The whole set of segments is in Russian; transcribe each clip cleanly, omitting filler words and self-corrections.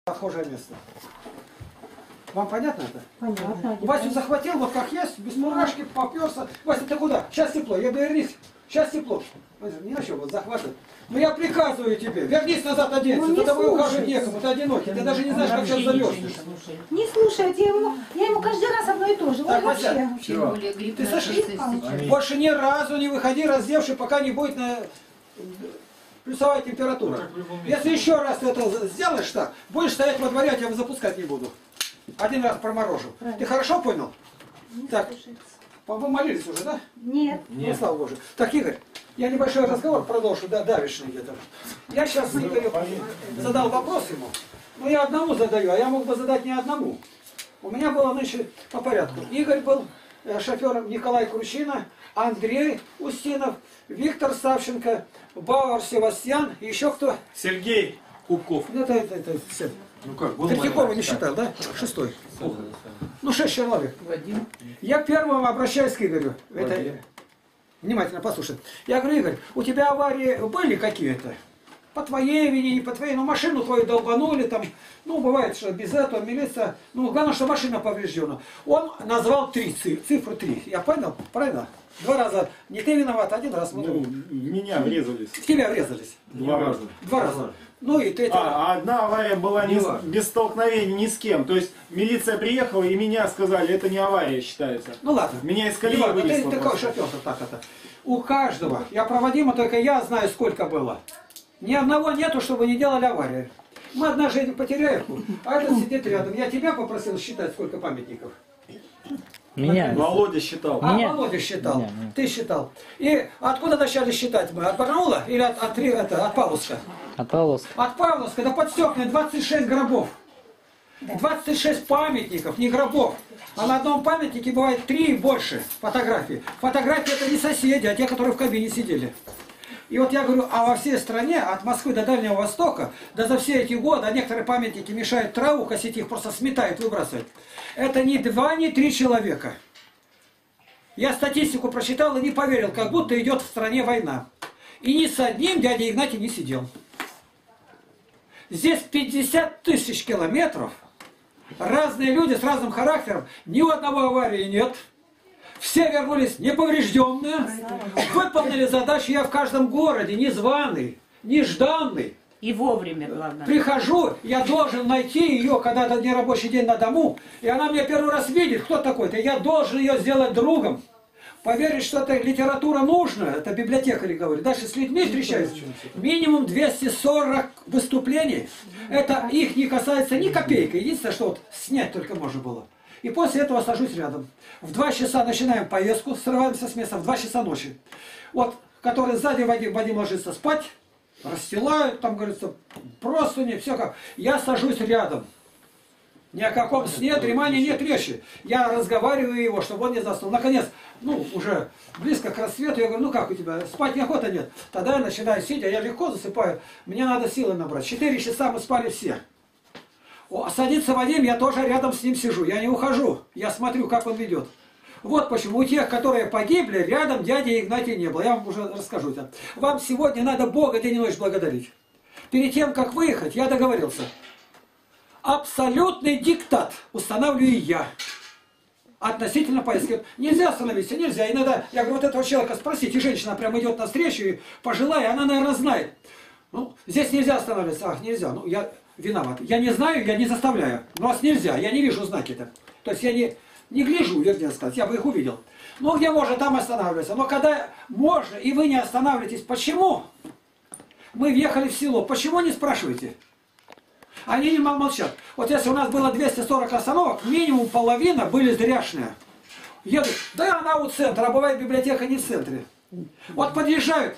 Отхожее место. Вам понятно это? Понятно. Васю захватил, вот как есть, без мурашки, поперся. Вася, ты куда? Сейчас тепло. Я говорю, вернись. Сейчас тепло. Не начал вот захватывать. Но я приказываю тебе, вернись назад, оденься. За тобой ухаживать некому, ты одинокий. Ты даже не знаешь, как сейчас замерзнешь. Не слушайте, я ему каждый раз одно и то же. Так, Вот Вася, вообще. ты слышишь? Больше ни разу не выходи раздевший, пока не будет на плюсовая температура. Если еще раз это сделаешь так, будешь стоять во дворе, я тебя запускать не буду. Один раз проморожу. Правильно. Ты хорошо понял? Не Так. слушается. Вы молились уже, да? Нет. Ну, слава Богу. Так, Игорь, я небольшой разговор продолжу, да, давишний где-то. Я сейчас с Игорем задал вопрос ему, но я одному задаю, а я мог бы задать не одному. У меня было, значит, по порядку. Игорь был шофером, Николай Кручина, Андрей Устинов, Виктор Савченко, Бауэр Севастьян, и еще кто? Сергей Кубков. Это все. Ну как, был Третьякова не считал, да? Шестой. Ну, 6 человек. Я первым обращаюсь к Игорю. Это... Внимательно послушай. Я говорю, Игорь, у тебя аварии были какие-то? По твоей вине, не по твоей, ну машину твою долбанули, там, ну бывает, что без этого милиция, ну главное, что машина повреждена. Он назвал цифру 3. Я понял? Правильно? 2 раза. Не ты виноват, 1 раз. Ну, в меня врезались. В тебя врезались. 2 раза. 2 раза. Ну и ты... одна авария была без столкновения ни с кем. То есть милиция приехала и меня сказали, это не авария считается. Ну ладно. Меня из колеи Иван, вынесло. ты такой шофер, так это. У каждого. Я проводима, только я знаю, сколько было. Ни одного нету, чтобы не делали аварии. Мы однажды жизнь потеряем, а этот сидит рядом. Я тебя попросил считать, сколько памятников. Меня. Володя считал. А, Меня. Володя считал. Меня. Ты считал. И откуда начали считать мы? От Барнаула или от Павловска? От Павловска. От Павловска до Подстёпной 26 гробов. 26 памятников, не гробов. А на одном памятнике бывает 3 и больше фотографий. Фотографии это не соседи, а те, которые в кабине сидели. И вот я говорю, а во всей стране, от Москвы до Дальнего Востока, да за все эти годы, а некоторые памятники мешают траву косить, их просто сметают, выбрасывают. Это не 2, не 3 человека. Я статистику прочитал и не поверил, как будто идет в стране война. И ни с одним дядя Игнатий не сидел. Здесь 50 тысяч километров, разные люди с разным характером, ни у одного аварии нет. Все вернулись неповрежденные, выполнили задачу. Я в каждом городе, незваный, нежданный. И вовремя, главное. Прихожу, я должен найти ее, когда это нерабочий день на дому, и она меня первый раз видит, кто такой-то. Я должен ее сделать другом. Поверить, что это литература нужна, это библиотекари говорят. Дальше с людьми встречаюсь. Минимум 240 выступлений. Это их не касается ни копейки. Единственное, что вот снять только можно было. И после этого сажусь рядом. В 2 часа начинаем поездку, срываемся с места в 2 часа ночи. Вот, который сзади Вадим ложится спать, расстилают, там, говорится, простыни, все как. Я сажусь рядом. Ни о каком сне, дремании нет речи. Я разговариваю его, чтобы он не заснул. Наконец, ну, уже близко к рассвету, я говорю, ну как у тебя, спать неохота нет. Тогда я начинаю сидя, я легко засыпаю, мне надо силы набрать. 4 часа мы спали все. Садится Вадим, я тоже рядом с ним сижу, я не ухожу, я смотрю, как он ведет. Вот почему у тех, которые погибли, рядом дяди Игнатия не было. Я вам уже расскажу это. Вам сегодня надо Бога день и ночь благодарить. Перед тем, как выехать, я договорился. Абсолютный диктат устанавливаю я. Относительно поездки. Нельзя остановиться, нельзя. Иногда, я говорю, вот этого человека спросите, женщина прямо идет навстречу, и пожилая, она, наверное, знает. Ну, здесь нельзя останавливаться. Ах, нельзя. Ну, я виноват. Я не знаю, я не заставляю. Но вас нельзя, я не вижу знаки-то. То есть я не гляжу, вернее сказать, я бы их увидел. Ну, где можно, там останавливаться. Но когда можно, и вы не останавливаетесь, почему? Мы въехали в село, почему не спрашиваете? Они не молчат. Вот если у нас было 240 остановок, минимум половина были зряшные. Едут, да она у центра, а бывает библиотека не в центре. Вот подъезжают,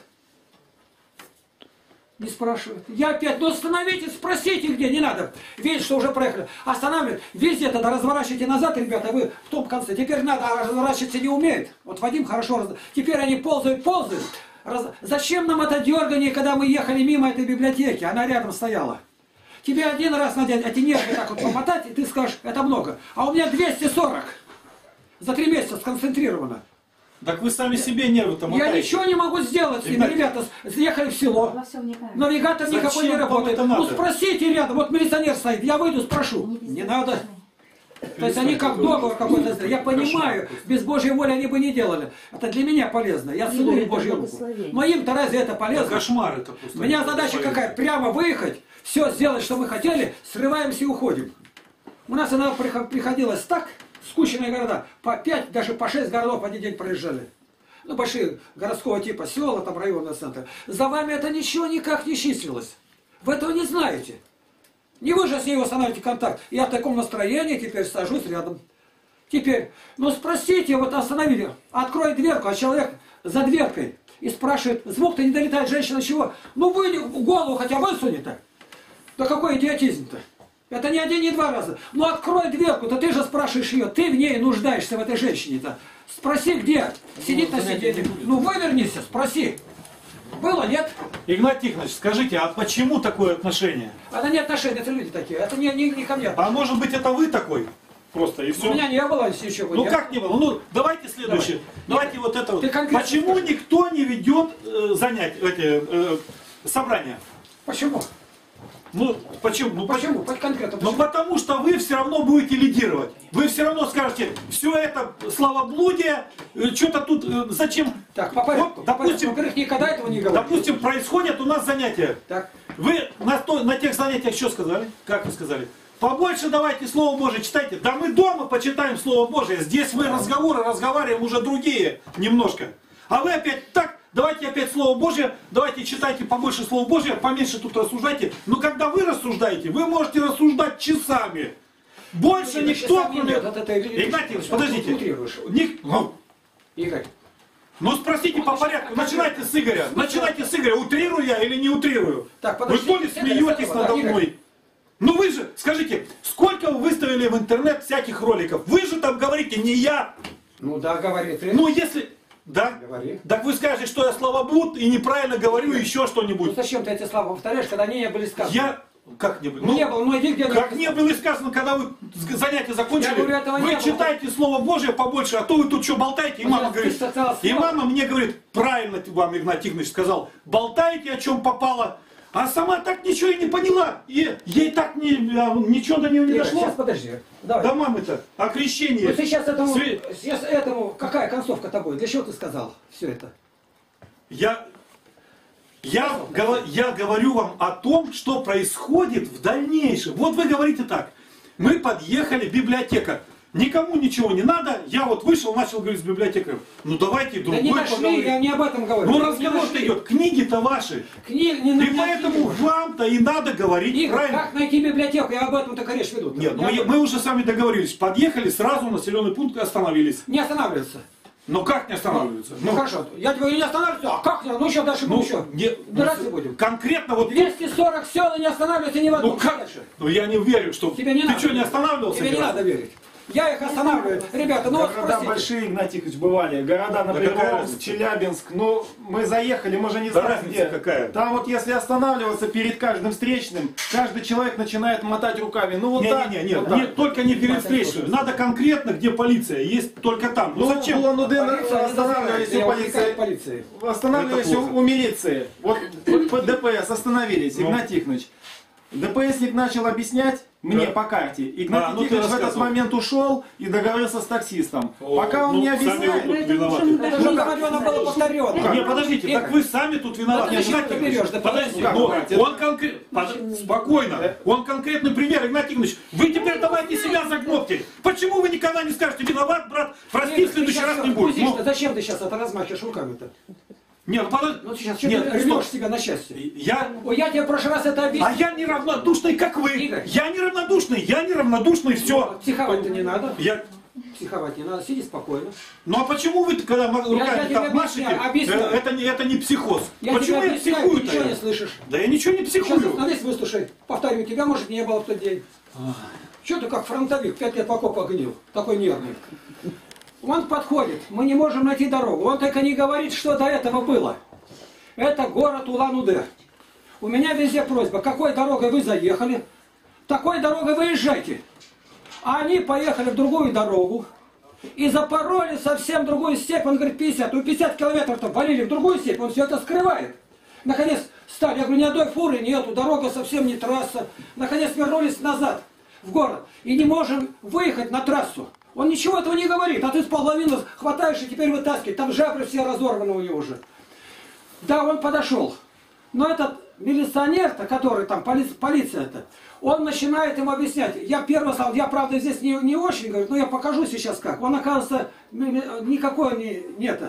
не спрашивают. Я опять, ну остановитесь, спросите где, не надо. Видите, что уже проехали. Останавливают. Везде тогда разворачивайте назад, ребята, вы в том конце. Теперь надо, а разворачиваться не умеет. Вот Вадим хорошо, теперь они ползают. Зачем нам это дергание, когда мы ехали мимо этой библиотеки? Она рядом стояла. Тебе один раз надо эти нервы так вот помотать, и ты скажешь, это много. А у меня 240. За 3 месяца сконцентрировано. Так вы сами себе нервы-то Я мотаете. ничего не могу сделать с ними. Ребята, Ребята заехали в село. Во всем неправильно. Навигатор никакой Зачем не вам работает. это надо? Ну спросите рядом, вот милиционер стоит, я выйду, спрошу. Они везде Не надо. разные. То есть они как договор какой-то сделали. Я понимаю, без Божьей воли они бы не делали. Это для меня полезно. Я целую это Божью руку. благословение. Но им-то разве это Это полезно? кошмар это просто. У меня задача какая? Прямо выехать, все сделать, что мы хотели, срываемся и уходим. У нас иногда приходилось так, скучные города, по 5, даже по 6 городов в один день проезжали. Ну, большие городского типа села, там районные центры. За вами это ничего никак не числилось. Вы этого не знаете. Не вы же с ней устанавливаете контакт. Я в таком настроении теперь сажусь рядом. Теперь, ну спросите, вот остановили, открой дверку, а человек за дверкой и спрашивает, звук-то не долетает, женщина чего? Ну вы голову хотя высуни-то. Да какой идиотизм-то? Это не один, не два раза. Ну открой дверку-то, ты же спрашиваешь ее, ты в ней нуждаешься, в этой женщине-то. Спроси, где? Сидит на сиденье. Ну вывернись, спроси. Было, нет? Игнат Тихонович, скажите, а почему такое отношение? Это не отношения, это люди такие. Это не ко мне. А может быть это вы такой? Просто и все. У меня не было ничего. Ну нет. как не было? Ну давайте следующее. Давайте вот это вот. Ты конкретно Почему скажи. никто не ведет собрания? Почему? Ну почему? Ну Почему? Конкретно Ну почему? потому что вы все равно будете лидировать. Вы все равно скажете, все это славоблудие, что-то тут зачем? Так, по порядку. Вот, допустим, Во-первых, никогда этого не говорили. допустим, происходят у нас занятия. Так. Вы на тех занятиях что сказали? Как вы сказали? Побольше давайте Слово Божие читайте. Да мы дома почитаем Слово Божие. Здесь мы разговариваем уже другие немножко. А вы опять так, давайте опять Слово Божие, давайте читайте побольше Слова Божия, поменьше тут рассуждайте. Но когда вы рассуждаете, вы можете рассуждать часами. Больше Ну, никто, часами кроме... нет, это Игнатий Ильич, подождите. Утрируешь. Игорь. Ну спросите по порядку, начинайте с Игоря. Начинайте с Игоря, утрирую я или не утрирую. Так, Вы подожди. то ли смеетесь надо Игорь. мной. Ну вы же, скажите, сколько вы выставили в интернет всяких роликов? Вы же там говорите, не я. Ну да, говори. Ты. Ну если... Да? Говори. Так вы скажете, что я словоблуд и неправильно говорю еще Ну что-нибудь. зачем ты эти слова повторяешь, когда они не были сказаны? Я... Как не было? Ну, не было, ну иди где Как не было сказано, когда вы занятия закончили, Я говорю, этого вы не было. читайте Слово Божие побольше, а то вы тут что болтаете, и Ну, мама я говорит, сказал и слово. мама мне говорит, правильно вам Игнат Тихонович сказал, болтаете о чем попало, а сама так ничего и не поняла, и ей так ничего до нее не Игорь, дошло. сейчас подожди. Давай. Да мамы-то, о крещении. Ну сейчас Све- этому, какая концовка-то будет? Для чего ты сказал все это? Я говорю вам о том, что происходит в дальнейшем. Вот вы говорите так. Мы подъехали, библиотека. Никому ничего не надо. Я вот вышел, начал говорить с библиотекарем. Ну давайте Да другой не нашли, поговорим. я не об этом говорю. Ну Не разговор-то нашли. идет. Книги-то ваши. Книг не И найти поэтому не можешь. вам-то и надо говорить. Игорь, Правильно? как найти библиотеку? Я об этом только речь веду. Нет, Я об этом. мы уже сами договорились. Подъехали, сразу в населенный пункт остановились. Не останавливаться. Но как не останавливаются? Ну хорошо, я тебе говорю, не останавливаться, а как? Ну еще дальше будем еще. Драться будем. Конкретно вот... 240 сел и не останавливаться ни в одном. Ну как? Дальше. Ну я не верю, что... Тебе не Ты надо. что, не останавливался? Тебе ни не разу? надо верить. Я их останавливаю. Ребята, ну вот Города спросите. большие, Игнат Тихонович, бывали. Города, например, какая Омск, разница? Челябинск. Ну, мы заехали, мы же не Да знаем разница где. какая? Там вот если останавливаться перед каждым встречным, каждый человек начинает мотать руками. Ну вот так. Не, вот так. только не перед встречей. Надо конкретно, где полиция. Есть только там. Ну Ну, зачем? было Улан-Удэ, Полиция не останавливались дозволяет. у Я упрекаю полиции. полиции. Останавливались Это плохо. у милиции. Вот по ДПС остановились, Ну. Игнат Тихонович. ДПСник начал объяснять мне Да. по карте. Игнат ну ты Тихонович в этот рассказывал. момент ушел и договорился с таксистом. О, Пока он ну, не сами объясняет. вы тут Это виноваты. уже Это же говорено было повторено. Не, подождите, так вы сами тут виноваты. Ну, ты Игнат зачем ты Тихонович, берешь? Да подождите, как, ну, братья? он конкретно... Спокойно. Он конкретный пример, Игнат Тихонович. Вы теперь давайте себя загнобьте. Почему вы никогда не скажете, виноват, брат, прости, Игорь, в следующий ты раз сейчас не будет. пустишь-то? Ну, Зачем ты сейчас это размахиваешь руками-то? нет, ну подожди. Ну сейчас что Нет, ты стоп. рвешь себя на счастье? Ой, Я тебе в прошлый раз это а объяснил. я неравнодушный, как вы. Игорь. Я неравнодушный, все. Психовать-то не надо. Я... Психовать не надо, сиди спокойно. Ну а почему вы, когда руками тебе так машете, объясняю. это не психоз? Я Почему тебе я объясняю, психую-то? ты ничего я? не слышишь. Да я ничего не Сейчас психую. остановись, выслушай. Повторю, тебя, может, не было в тот день. Что ты как фронтовик, 5 лет в окопах гнил, такой нервный. Он подходит, мы не можем найти дорогу. Он только не говорит, что до этого было. Это город Улан-Удэ. У меня везде просьба, какой дорогой вы заехали, такой дорогой выезжайте. А они поехали в другую дорогу. И запороли совсем другую степь. Он говорит, 50. Ну 50 километров-то валили в другую степь. Он все это скрывает. Наконец стали. Я говорю, ни одной фуры нету. Дорога совсем не трасса. Наконец вернулись назад в город. И не можем выехать на трассу. Он ничего этого не говорит. А ты с половины хватаешь и теперь вытаскиваешь. Там жабры все разорваны у него уже. Да, он подошел. Но этот милиционер-то, который там, полиция-то, он начинает ему объяснять. Я первый сказал, я правда здесь не очень, говорит, но я покажу сейчас как. Он, оказывается, никакой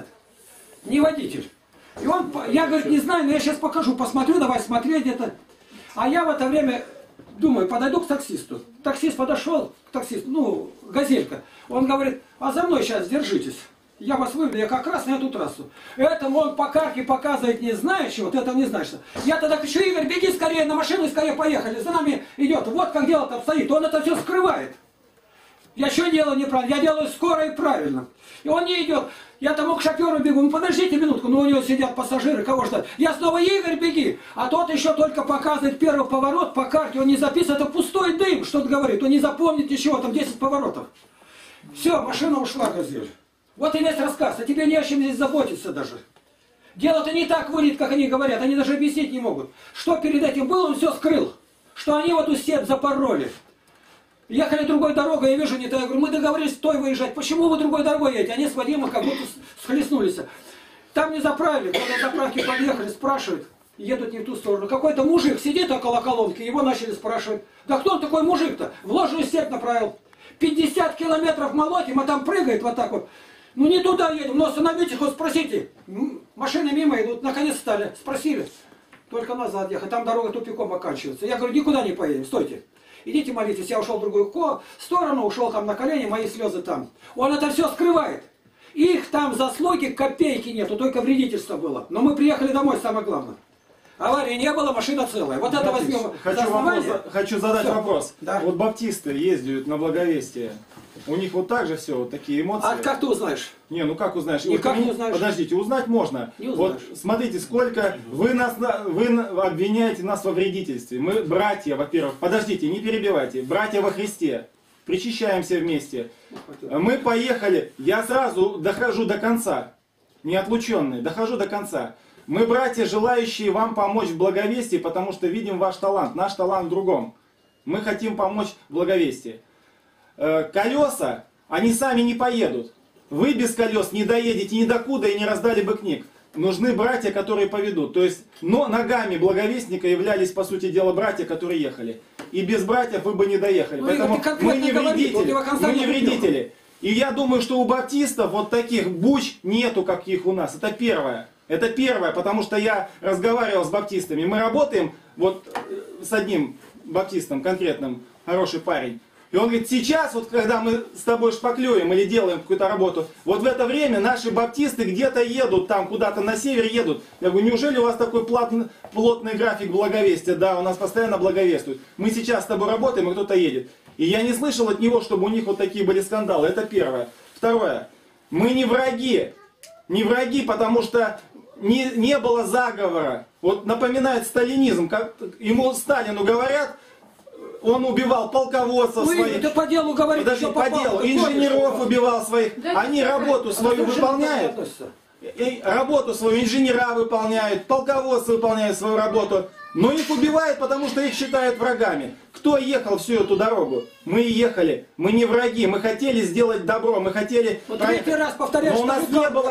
не водитель. И он, я, говорит, не знаю, но я сейчас покажу, посмотрю, давай смотреть это. А я в это время думаю, подойду к таксисту. Таксист подошел к таксисту, ну, газелька. Он говорит, а за мной сейчас держитесь. Я вас выведу, я как раз на эту трассу. Этому он по карте показывает, не знаешь, вот это не знаешь. Я тогда кричу, Игорь, беги скорее на машину и скорее поехали. За нами идет. Вот как дело-то обстоит. Он это все скрывает. Я что делаю неправильно? Я делаю скоро и правильно. И он не идет. Я тому к шоферу бегу. Ну подождите минутку, ну у него сидят пассажиры, кого ждать? Я снова, Игорь, беги. А тот еще только показывает первый поворот по карте. Он не записывает, это пустой дым, что-то говорит. Он не запомнит ничего, там 10 поворотов. Все, машина ушла, газель. Вот и весь рассказ, а тебе не о чем здесь заботиться даже. Дело-то не так выйдет, как они говорят, они даже объяснить не могут. Что перед этим было, он все скрыл. Что они в эту степь запороли. Ехали другой дорогой, я вижу не то. Я говорю, мы договорились той выезжать. Почему вы другой дорогой едете? Они с Вадимом как будто схлестнулись. Там не заправили, когда на заправке подъехали, спрашивают, едут не в ту сторону. Какой-то мужик сидит около колонки, его начали спрашивать. Да кто он такой мужик-то? В ложную степь направил. 50 километров молотим, а там прыгает вот так вот. Ну не туда едем, но остановитесь, хоть спросите. Машины мимо идут, наконец стали. Спросили, только назад ехать, там дорога тупиком оканчивается. Я говорю, никуда не поедем, стойте. Идите молитесь, я ушел в другую сторону, ушел там на колени, мои слезы там. Он это все скрывает. Их там заслуги копейки нету, только вредительство было. Но мы приехали домой, самое главное. Аварии не было, машина целая. Вот это возьмем. Хочу задать вопрос. Да. Вот баптисты ездят на благовестие. У них вот так же все, вот такие эмоции. А как ты узнаешь? Не, ну как узнаешь? Никак вот, не узнаешь. Подождите, узнать можно. Не узнаешь. Вот смотрите, сколько вы обвиняете нас во вредительстве. Мы братья, во-первых. Подождите, не перебивайте. Братья во Христе. Причащаемся вместе. Мы поехали. Я сразу дохожу до конца. Не отлученный. Дохожу до конца. Мы братья, желающие вам помочь в благовестии, потому что видим ваш талант. Наш талант в другом. Мы хотим помочь в благовестии. Колеса, они сами не поедут. Вы без колес не доедете ни докуда и не раздали бы книг. Нужны братья, которые поведут. То есть, но ногами благовестника являлись, по сути дела, братья, которые ехали. И без братьев вы бы не доехали. Ну, поэтому мы не вредители. Мы не вредители. И я думаю, что у баптистов вот таких буч нету, каких у нас. Это первое. Это первое, потому что я разговаривал с баптистами. Мы работаем вот с одним баптистом конкретным, хороший парень. И он говорит, сейчас, вот когда мы с тобой шпаклюем или делаем какую-то работу, вот в это время наши баптисты где-то едут, там куда-то на север едут. Я говорю, неужели у вас такой плотный график благовестия? Да, у нас постоянно благовествуют. Мы сейчас с тобой работаем, и кто-то едет. И я не слышал от него, чтобы у них вот такие были скандалы. Это первое. Второе. Мы не враги. Не враги, потому что не было заговора. Вот напоминает сталинизм. Как ему Сталину говорят, он убивал полководцев своих. Ты по делу говоришь, подожди, по делу. Инженеров убивал своих. Они работу свою выполняют. Работу свою инженера выполняют, полководцы выполняют свою работу. Но их убивают, потому что их считают врагами. Кто ехал всю эту дорогу? Мы ехали. Мы не враги. Мы хотели сделать добро. Мы хотели... Вот третий раз повторяю, но у нас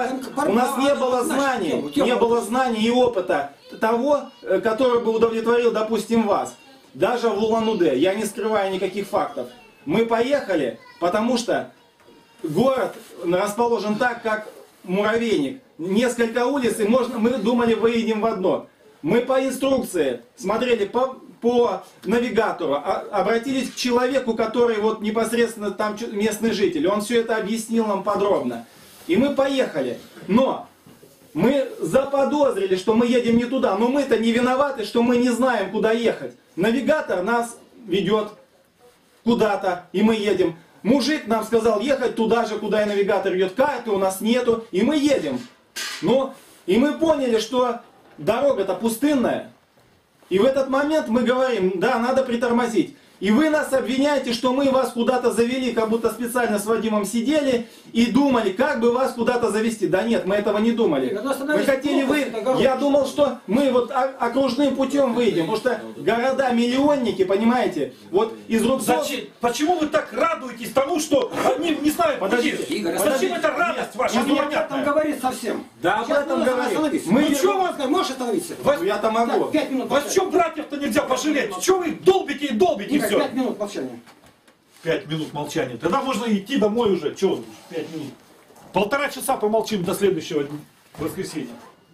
не было знаний. Не было знаний и опыта того, который бы удовлетворил, допустим, вас. Даже в Улан-Удэ. Я не скрываю никаких фактов. Мы поехали, потому что город расположен так, как муравейник. Несколько улиц, и мы думали, выедем в одно. Мы по инструкции смотрели по навигатору, обратились к человеку, который вот непосредственно там местный житель. Он все это объяснил нам подробно. И мы поехали. Но мы заподозрили, что мы едем не туда. Но мы-то не виноваты, что мы не знаем, куда ехать. Навигатор нас ведет куда-то, и мы едем. Мужик нам сказал ехать туда же, куда и навигатор ведет. Карты у нас нету, и мы едем. Ну, и мы поняли, что дорога-то пустынная. И в этот момент мы говорим, да, надо притормозить. И вы нас обвиняете, что мы вас куда-то завели, как будто специально с Вадимом сидели и думали, как бы вас куда-то завести. Да нет, мы этого не думали. Мы хотели я думал, что мы вот окружным путем выйдем, потому что города-миллионники, понимаете, вот из Рубцов... Почему вы так радуетесь тому, что они не знают? Подождите, Игорь, зачем эта радость ваша? Не об этом говорит совсем. Да, об этом говорит. Мы что вас можешь остановиться? Я-то могу. 5 минут. Вас что братьев-то нельзя пожалеть? Что вы долбите и долбите? Игорь, Все. 5 минут молчания. 5 минут молчания. Тогда можно идти домой уже. Че, 5 минут. 1,5 часа помолчим до следующего воскресенья.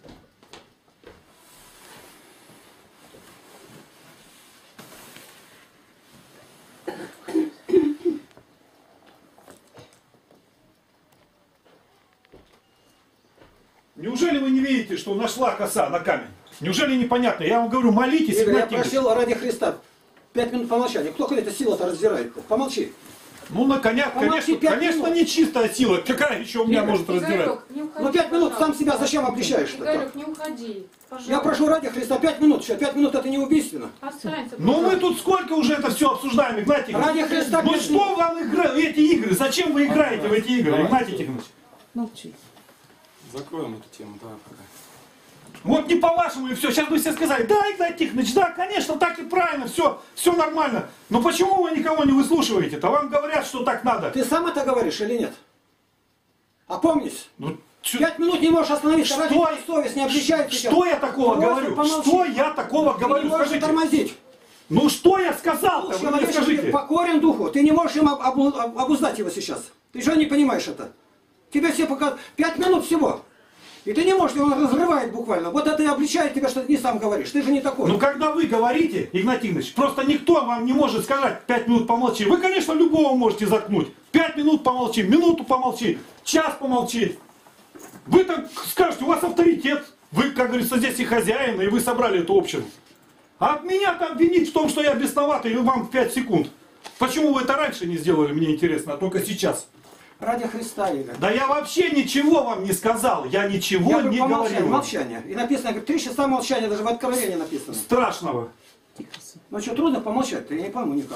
Неужели вы не видите, что нашла коса на камень? Неужели непонятно? Я вам говорю, молитесь. Игорь, я просил ради Христа 5 минут помолчания. Кто эта сила-то раздирает? Помолчи. Ну, на коня, конечно, не чистая сила. Какая еще у меня может раздирать? Ну 5 минут сам себя зачем обличаешь-то? Игорек, не уходи. Пожалуйста. Я прошу ради Христа 5 минут. 5 минут это не убийственно. Останься. Ну мы тут сколько уже это все обсуждаем, Игнатий Тихонович? Ради Христа. Ну что вам эти игры? Зачем вы играете в эти игры, Игнатий Тихонович? Молчи. Закроем эту тему, давай пока. Вот не по-вашему и все. Сейчас бы все сказали, да, Игнатий Тихонович, да, конечно, так и правильно, все нормально. Но почему вы никого не выслушиваете-то? Вам говорят, что так надо. Ты сам это говоришь или нет? Опомнись. Ну, 5 минут не можешь остановиться, ради Что- твоей совесть не обличает тебя. что я такого Просто говорю? помолчи. Что я такого Ты не говорю? можешь Скажите. тормозить. Ну что я сказал-то? Вы мне Человек скажите. покорен духу. Ты не можешь им обуздать его сейчас. Ты же не понимаешь это. Тебе все показывают. 5 минут всего. И ты не можешь, он разрывает буквально. Вот это и обличает тебя, что ты не сам говоришь. Ты же не такой. Ну когда вы говорите, Игнатий Тихонович, просто никто вам не может сказать 5 минут помолчи. Вы, конечно, любого можете заткнуть. 5 минут помолчи, минуту помолчи, час помолчи. Вы так скажете, у вас авторитет. Вы, как говорится, здесь и хозяин, и вы собрали эту общину. А меня там винить в том, что я бесноватый, и вам 5 секунд. Почему вы это раньше не сделали, мне интересно, а только сейчас? Ради Христа, Игорь. Да я вообще ничего вам не сказал. Я ничего не говорил. Молчание. И написано, 3 часа молчания, даже в Откровении написано. Страшного. Ну что, трудно помолчать? Я не пойму никак.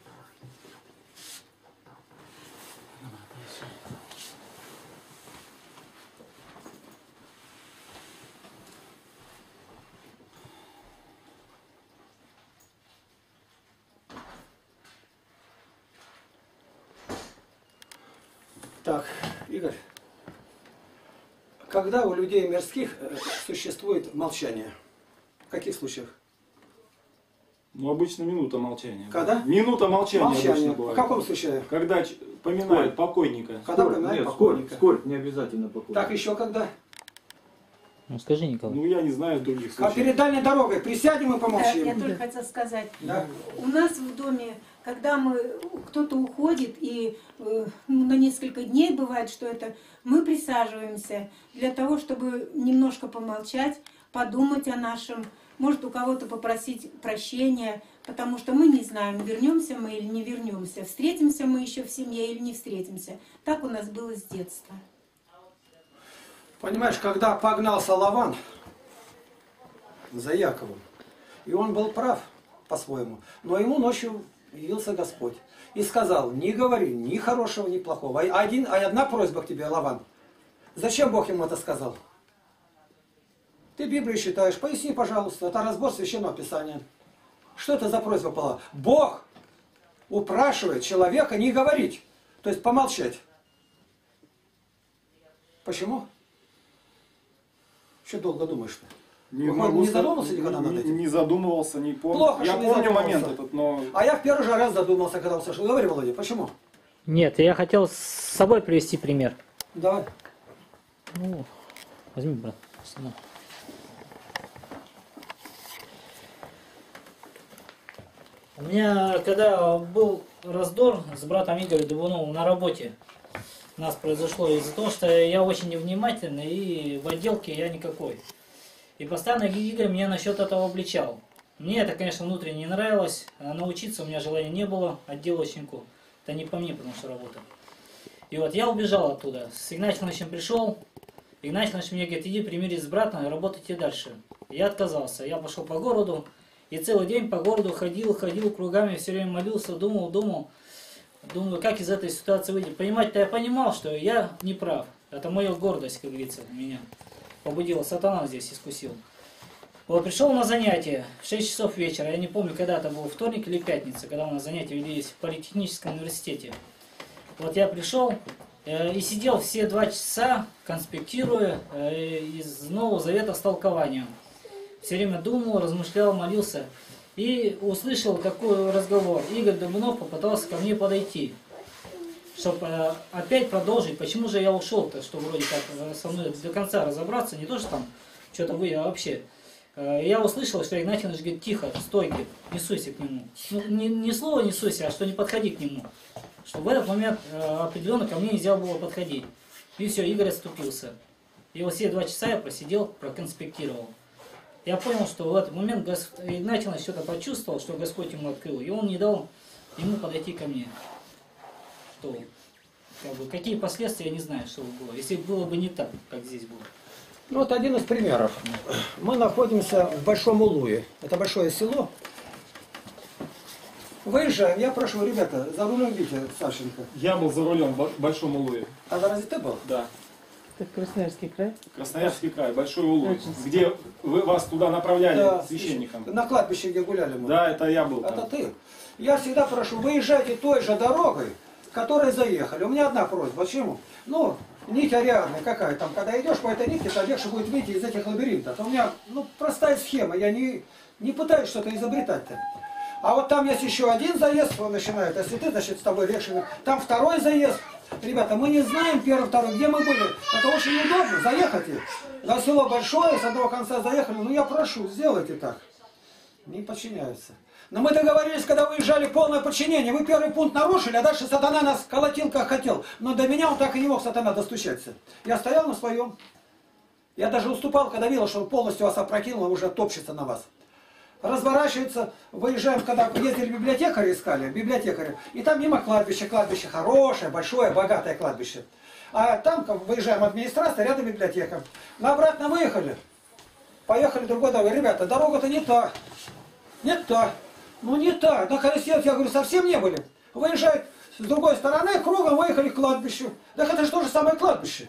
Так, Игорь, когда у людей мирских существует молчание? В каких случаях? Ну, обычно минута молчания. Когда? Минута молчания Молчание. обычно В бывает. каком случае? Когда поминают покойника. Когда упоминают покойника. Скорбь, не обязательно покойник. Так еще когда? Ну скажи, Николай. Ну, я не знаю других А случаев. перед дальней дорогой присядем и помолчим. Я только хотела сказать. Да. У нас в доме, когда кто-то уходит, и на несколько дней бывает, что это, мы присаживаемся для того, чтобы немножко помолчать, подумать о нашем, может у кого-то попросить прощения, потому что мы не знаем, вернемся мы или не вернемся, встретимся мы еще в семье или не встретимся. Так у нас было с детства. Понимаешь, когда погнался Лаван за Яковом, и он был прав по-своему, но ему ночью явился Господь и сказал, не говори ни хорошего, ни плохого. Одна просьба к тебе, Лаван. Зачем Бог ему это сказал? Ты Библию читаешь, поясни, пожалуйста, это разбор Священного Писания. Что это за просьба была? Бог упрашивает человека не говорить, то есть помолчать. Почему? Что долго думаешь-то? Не задумался никогда над этим? Не задумывался, не помню. Плохо, я что не помню задумывался. момент этот, но... А я в первый же раз задумался, когда услышал. Говори, Володя, почему? Нет, я хотел с собой привести пример. Давай. Ну, возьми, брат. сына. У меня, когда был раздор с братом Игорем Дубуновым на работе, у нас произошло из-за того, что я очень невнимательный и в отделке я никакой. И постоянно Игорь меня насчет этого обличал. Мне это, конечно, внутренне не нравилось, а научиться у меня желания не было, отделочнику. Это не по мне, потому что работа. И вот я убежал оттуда. С Игнатием Ивановичем пришел, Игнатий Иванович мне говорит, иди примирись с братом и работайте дальше. Я отказался. Я пошел по городу И целый день по городу ходил кругами, все время молился, думаю, как из этой ситуации выйти. Понимать-то я понимал, что я не прав. Это моя гордость, как говорится, меня побудила. Сатана здесь искусил. Вот пришел на занятие в 6 часов вечера. Я не помню, когда это был, вторник или пятница, когда у нас занятия велись в Политехническом университете. Вот я пришел и сидел все 2 часа, конспектируя из Нового Завета с толкованием. Все время думал, размышлял, молился. И услышал такой разговор. Игорь Добунов попытался ко мне подойти, чтобы опять продолжить. Почему же я ушел-то, что вроде как со мной до конца разобраться, не то, что там что-то вы, а вообще. Я услышал, что Игнатий Иванович говорит: тихо, стой, не суйся к нему. Ну, не слово не суйся, а что не подходи к нему. Что в этот момент определенно ко мне нельзя было подходить. И все, Игорь отступился. И вот все 2 часа я просидел, проконспектировал. Я понял, что в этот момент Игнатий Иванович что-то почувствовал, что Господь ему открыл, и он не дал ему подойти ко мне. Что, какие последствия, я не знаю, что было. Если было бы не так, как здесь было. Ну вот один из примеров. Мы находимся в Большом Улуе. Это большое село. Выезжаем. Я прошу, ребята, за рулем Витя Савченко. Я был за рулем в Большом Улуе. А разве ты был? Да. Это Красноярский край? Красноярский край, Большой Улуй. Где вас туда направляли, Да, священником. На кладбище, где гуляли мы. Да, это я был Это там. ты. Я всегда прошу, выезжайте той же дорогой, которой заехали. У меня одна просьба. Почему? Ну, нить ариадная какая там. Когда идешь по этой нитке, то легче будет выйти из этих лабиринтов. У меня простая схема. Я не пытаюсь что-то изобретать-то. А вот там есть еще один заезд, он начинает. Если ты, значит, с тобой легче. Там второй заезд. Ребята, мы не знаем первый, второй, где мы были. Это очень удобно. Заехайте. За село большое, с одного конца заехали. Ну я прошу, сделайте так. Не подчиняются. Но мы договорились, когда выезжали, полное подчинение. Вы первый пункт нарушили, а дальше сатана нас колотил, как хотел. Но до меня он так и не мог, сатана, достучаться. Я стоял на своем. Я даже уступал, когда видел, что он полностью вас опрокинул, и уже топчется на вас. Разворачивается, выезжаем, когда ездили библиотекари, искали, библиотекари. И там мимо кладбище хорошее, большое, богатое кладбище. А там, как выезжаем администрация, рядом библиотека. На обратно выехали. Поехали другой дорогой. Ребята, дорога-то не та. Не та. Ну не та. На колесе, я говорю, совсем не были. Выезжают с другой стороны, кругом выехали к кладбищу. Так это же то же самое кладбище.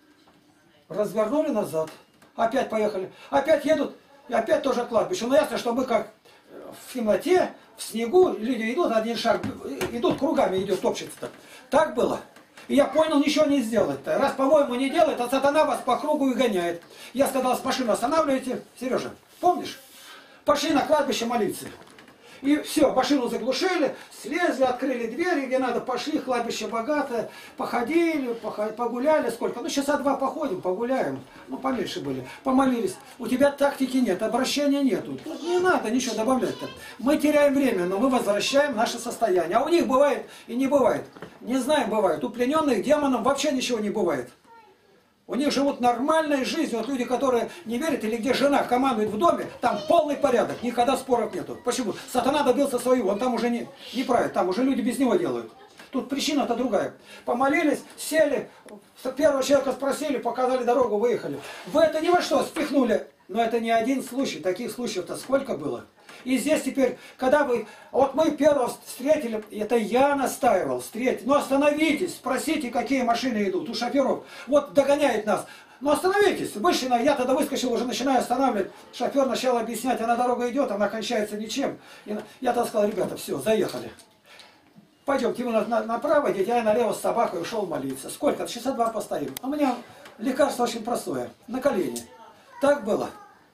Развернули назад. Опять поехали. Опять едут. И опять тоже кладбище. Но ясно, что мы как в темноте, в снегу, люди идут, один шаг, идут кругами, идет, топчется-то. Так было. И я понял, ничего не сделать-то. Раз, по-моему, не делает, а сатана вас по кругу и гоняет. Я сказал, с машину останавливайте. Сережа, помнишь? Пошли на кладбище молиться. И все, машину заглушили, слезли, открыли двери, где надо, пошли, кладбище богатое, походили, погуляли, сколько? Ну, часа 2 походим, погуляем, ну, поменьше были, помолились. У тебя тактики нет, обращения нету. Тут не надо ничего добавлять-то. Мы теряем время, но мы возвращаем наше состояние. А у них бывает и не бывает. Не знаем, бывает. У плененных демонов вообще ничего не бывает. У них живут нормальной жизнью. Вот люди, которые не верят, или где жена командует в доме, там полный порядок, никогда споров нету. Почему? Сатана добился своего, он там уже не правит, там уже люди без него делают. Тут причина-то другая. Помолились, сели, первого человека спросили, показали дорогу, выехали. Вы это ни во что спихнули. Но это не один случай, таких случаев-то сколько было. И здесь теперь, когда вы... Вот мы первого встретили, это я настаивал, встретить. Ну остановитесь, спросите, какие машины идут у шоферов. Вот догоняет нас. Ну остановитесь. Вышли, я тогда выскочил, уже начинаю останавливать. Шофер начал объяснять, она дорога идет, она кончается ничем. И я тогда сказал, ребята, все, заехали. Пойдемте, вы направо идите, а я налево с собакой ушел молиться. Сколько? Часа 2 постоим. У меня лекарство очень простое, на колени. Так было.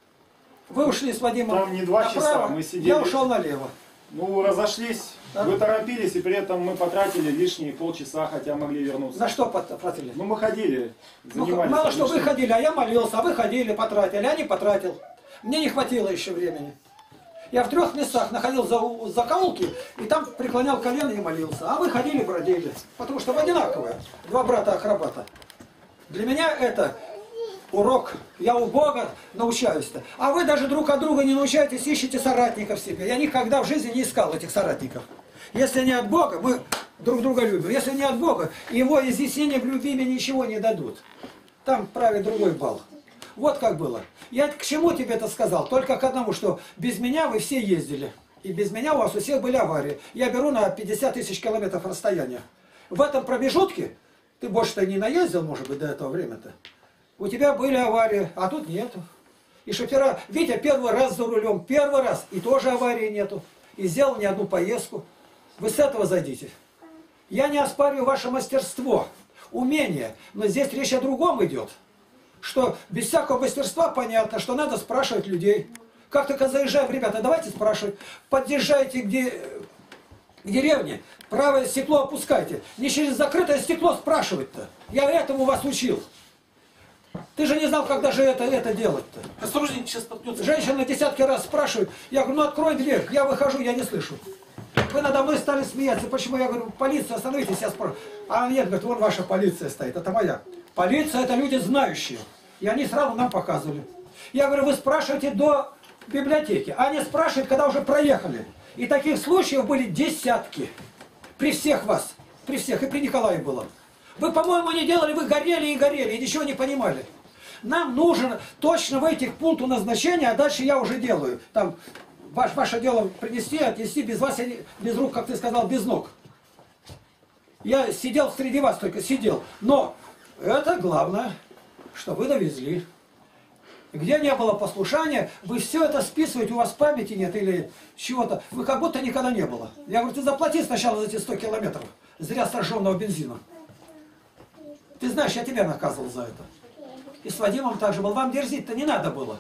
Вы ушли с Вадимом там не 2 часа, мы сидели. Я ушел налево. Ну, разошлись, да? Вы торопились, и при этом мы потратили лишние полчаса, хотя могли вернуться. За что потратили? Ну, мы ходили, занимались. Ну, мало что вы ходили, а я молился, а вы ходили, потратили, а не потратил. Мне не хватило еще времени. Я в 3 местах находил закоулки, и там преклонял колено и молился. А вы ходили, бродили. Потому что вы одинаковые. 2 брата-акробата. Для меня это... урок. Я у Бога научаюсь-то. А вы даже друг от друга не научаетесь, ищете соратников себе. Я никогда в жизни не искал этих соратников. Если не от Бога, мы друг друга любим. Если не от Бога, его изъяснения в любви ничего не дадут. Там правит другой бал. Вот как было. Я к чему тебе это сказал? Только к одному, что без меня вы все ездили. И без меня у вас у всех были аварии. Я беру на 50 тысяч километров расстояния. В этом промежутке, ты больше-то не наездил, может быть, до этого времени-то, у тебя были аварии, а тут нету. И шофера, Витя первый раз за рулем, первый раз, и тоже аварии нету. И сделал не одну поездку. Вы с этого зайдите. Я не оспариваю ваше мастерство, умение, но здесь речь о другом идет. Что без всякого мастерства понятно, что надо спрашивать людей. Как только заезжаем, ребята, давайте спрашивать. Подъезжайте к деревне, правое стекло опускайте. Не через закрытое стекло спрашивать-то. Я этому вас учил. Ты же не знал, когда же это делать-то. Осторожнее, сейчас столкнется. Женщина десятки раз спрашивает. Я говорю, ну открой дверь. Я выхожу, я не слышу. Вы надо мной стали смеяться. Почему? Я говорю, полиция, остановитесь, я спрашиваю. А нет, говорит, вон ваша полиция стоит, это моя. Полиция это люди знающие. И они сразу нам показывали. Я говорю, вы спрашиваете до библиотеки. А они спрашивают, когда уже проехали. И таких случаев были десятки. При всех вас. При всех. И при Николае было. Вы, по-моему, не делали, вы горели и горели, и ничего не понимали. Нам нужно точно выйти к пункту назначения, а дальше я уже делаю. Там ваше дело принести, отнести, без вас, без рук, как ты сказал, без ног. Я сидел среди вас, только сидел. Но это главное, что вы довезли. Где не было послушания, вы все это списываете, у вас памяти нет или чего-то. Вы как будто никогда не было. Я говорю, ты заплати сначала за эти 100 километров. Зря сожженного бензина. Ты знаешь, я тебя наказывал за это. И с Вадимом также был. Вам дерзить-то не надо было.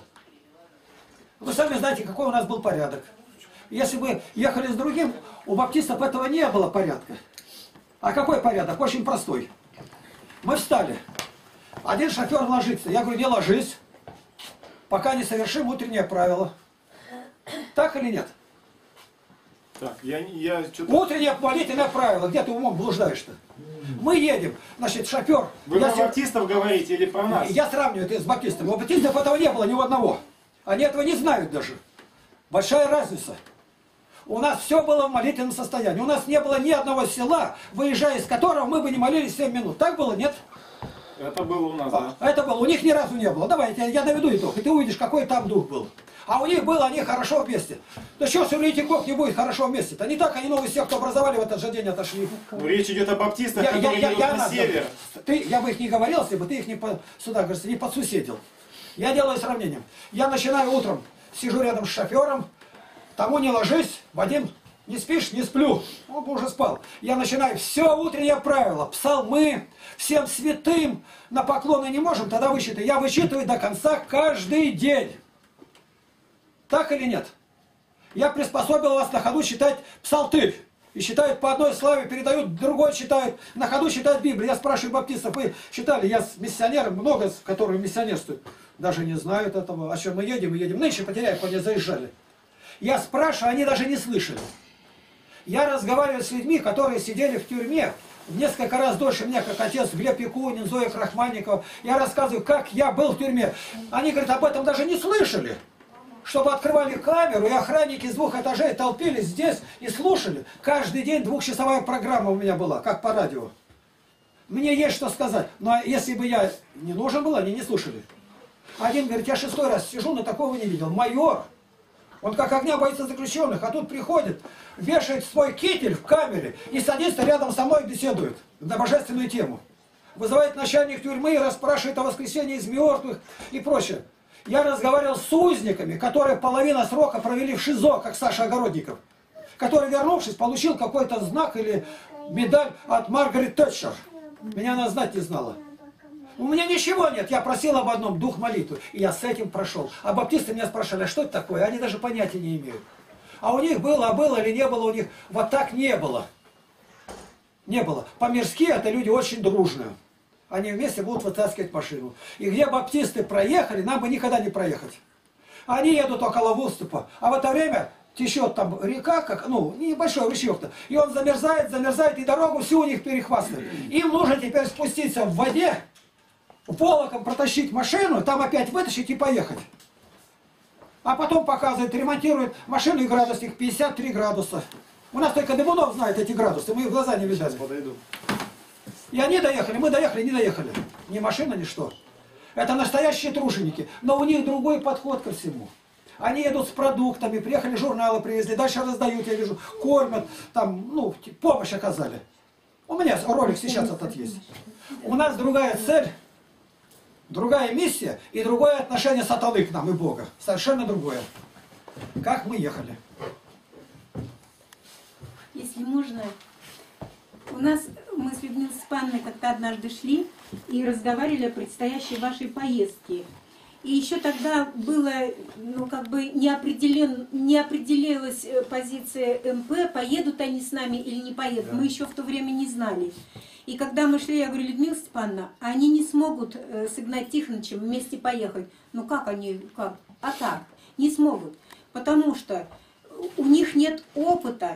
Вы сами знаете, какой у нас был порядок. Если бы ехали с другим, у баптистов этого не было порядка. А какой порядок? Очень простой. Мы встали. Один шофер ложится. Я говорю, не ложись, пока не совершим утреннее правило. Так или нет? Так, я что-то... Утреннее молитвенное правило. Где ты умом блуждаешь-то? Мы едем. Значит, шофер... Вы про баптистов говорите или про нас? Я сравниваю это с баптистами. У баптистов этого не было ни у одного. Они этого не знают даже. Большая разница. У нас все было в молитвенном состоянии. У нас не было ни одного села, выезжая из которого мы бы не молились 7 минут. Так было, нет? Это было у нас, да. Это было. У них ни разу не было. Давай, я доведу итог, и ты увидишь, какой там дух был. А у них было, они хорошо вместе. Да что с еретиков не будет хорошо вместе-то? Не так они новый секту образовали, в этот же день отошли. Ну, речь идет о баптистах, которые идут на север. Я бы их не говорил, если бы ты их сюда, говорится, не подсуседил. Я делаю сравнение. Я начинаю утром, сижу рядом с шофером, тому не ложись, Вадим, не спишь, не сплю. Он бы уже спал. Я начинаю все утреннее правило, псалмы, всем святым, на поклоны не можем, тогда вычитаю. Я вычитываю до конца каждый день. Так или нет? Я приспособил вас на ходу читать псалтырь. И считают по одной славе, передают, другой читают, на ходу читают Библию. Я спрашиваю баптистов, вы читали? Я с миссионером, много, которые миссионерствуют, даже не знают этого. А что, мы едем. Нынче потеряем, они заезжали. Я спрашиваю, они даже не слышали. Я разговариваю с людьми, которые сидели в тюрьме, в несколько раз дольше меня, как отец Глеб Якунин, Зоя Крахмальникова. Я рассказываю, как я был в тюрьме. Они, говорят, об этом даже не слышали. Чтобы открывали камеру, и охранники с 2 этажей толпились здесь и слушали. Каждый день 2-часовая программа у меня была, как по радио. Мне есть что сказать. Но если бы я не нужен был, они не слушали. Один говорит, я 6-й раз сижу, но такого не видел. Майор. Он как огня боится заключенных, а тут приходит, вешает свой китель в камере и садится рядом со мной и беседует на божественную тему. Вызывает начальник тюрьмы и расспрашивает о воскресении из мертвых и прочее. Я разговаривал с узниками, которые половину срока провели в ШИЗО, как Саша Огородников, который, вернувшись, получил какой-то знак или медаль от Маргарет Тэтчер. Меня она знать не знала. У меня ничего нет, я просил об одном, дух молитвы, и я с этим прошел. А баптисты меня спрашивали, а что это такое? Они даже понятия не имеют. А у них было или не было у них, вот так не было. Не было. По-мирски это люди очень дружные. Они вместе будут вытаскивать машину. И где баптисты проехали, нам бы никогда не проехать. Они едут около выступа, а в это время течет там река, как, ну, небольшой ручеек-то, и он замерзает, и дорогу всю у них перехвастывает. Им нужно теперь спуститься в воде, волоком протащить машину, там опять вытащить и поехать. А потом показывают, ремонтируют машину, и градусник 53 градуса. У нас только Дымунов знает эти градусы, мы их в глаза не видали. Подойду. И они доехали, мы доехали, не доехали. Ни машина, ни что. Это настоящие труженики. Но у них другой подход ко всему. Они едут с продуктами, приехали, журналы привезли, дальше раздают, я вижу, кормят, там, ну, помощь оказали. У меня ролик сейчас этот есть. У нас другая цель, другая миссия и другое отношение сатаны к нам и Бога. Совершенно другое. Как мы ехали. Если можно, мы с Людмилой Степановной как-то однажды шли и разговаривали о предстоящей вашей поездке. И еще тогда было, ну, как бы не определилась позиция МП, поедут они с нами или не поедут. Да. Мы еще в то время не знали. И когда мы шли, я говорю, Людмила Степановна, они не смогут с Игнатием Тихоновичем вместе поехать. Ну как они, как? А так, не смогут. Потому что у них нет опыта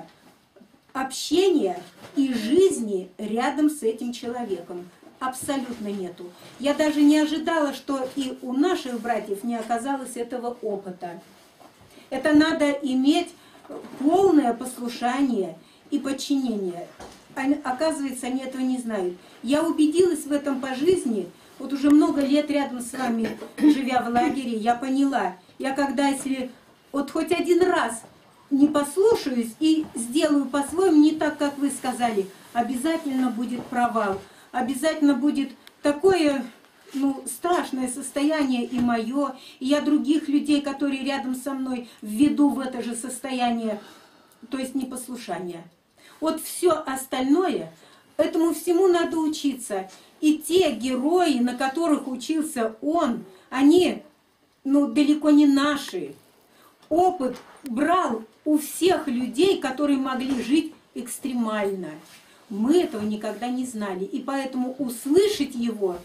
общения и жизни рядом с этим человеком. Абсолютно нету. Я даже не ожидала, что и у наших братьев не оказалось этого опыта. Это надо иметь полное послушание и подчинение. Оказывается, они этого не знают. Я убедилась в этом по жизни. Вот уже много лет рядом с вами, живя в лагере, я поняла. Я когда, если вот хоть один раз не послушаюсь и сделаю по-своему, не так, как вы сказали, обязательно будет провал. Обязательно будет такое, ну, страшное состояние и мое, и я других людей, которые рядом со мной, введу в это же состояние, то есть непослушание. Вот все остальное, этому всему надо учиться. И те герои, на которых учился он, они, ну, далеко не наши. Опыт брал у всех людей, которые могли жить экстремально. Мы этого никогда не знали. И поэтому услышать его,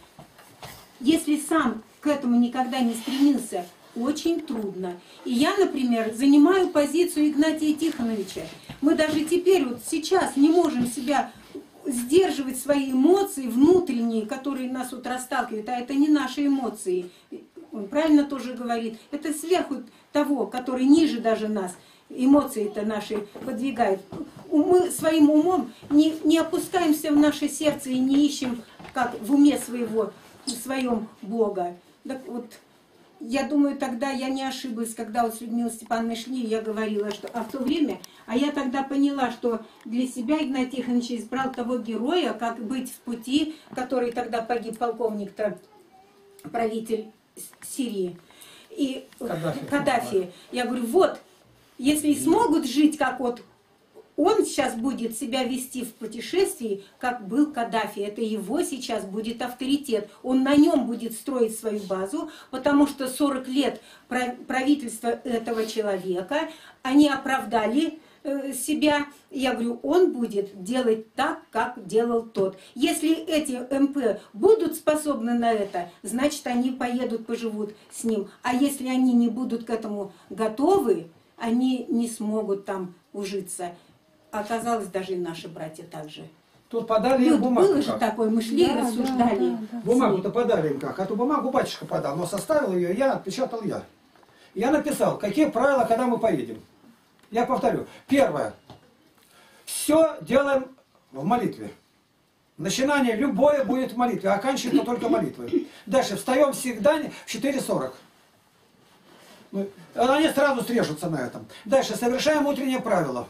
если сам к этому никогда не стремился, очень трудно. И я, например, занимаю позицию Игнатия Тихоновича. Мы даже теперь, вот сейчас, не можем себя сдерживать свои эмоции внутренние, которые нас вот расталкивают, а это не наши эмоции. Он правильно тоже говорит. Это сверху того, который ниже даже нас. Эмоции-то наши подвигают. Мы своим умом не опускаемся в наше сердце и не ищем, как в уме своего, в своем Бога. Так вот, я думаю, тогда я не ошиблась, когда вот с Людмилой Степановной шли, я говорила, что в то время, а я тогда поняла, что для себя Игнатий Тихонович избрал того героя, как быть в пути, который тогда погиб, полковник-то, правитель Сирии, и Каддафи. Я говорю, вот, если и смогут жить, как вот он сейчас будет себя вести в путешествии, как был Каддафи. Это его сейчас будет авторитет. Он на нем будет строить свою базу, потому что 40 лет правительства этого человека, они оправдали себя. Я говорю, он будет делать так, как делал тот. Если эти МП будут способны на это, значит, они поедут, поживут с ним. А если они не будут к этому готовы, они не смогут там ужиться. Оказалось, даже и наши братья также. Тут подали им бумагу. Было же такое, мы шли и рассуждали. Бумагу-то подали им как. Эту бумагу батюшка подал, но составил ее, я отпечатал я. Я написал, какие правила, когда мы поедем. Я повторю. Первое. Все делаем в молитве. Начинание любое будет в молитве, а оканчивается только молитвой. Дальше встаем всегда в 4:40. Они сразу срежутся на этом. Дальше совершаем утреннее правило.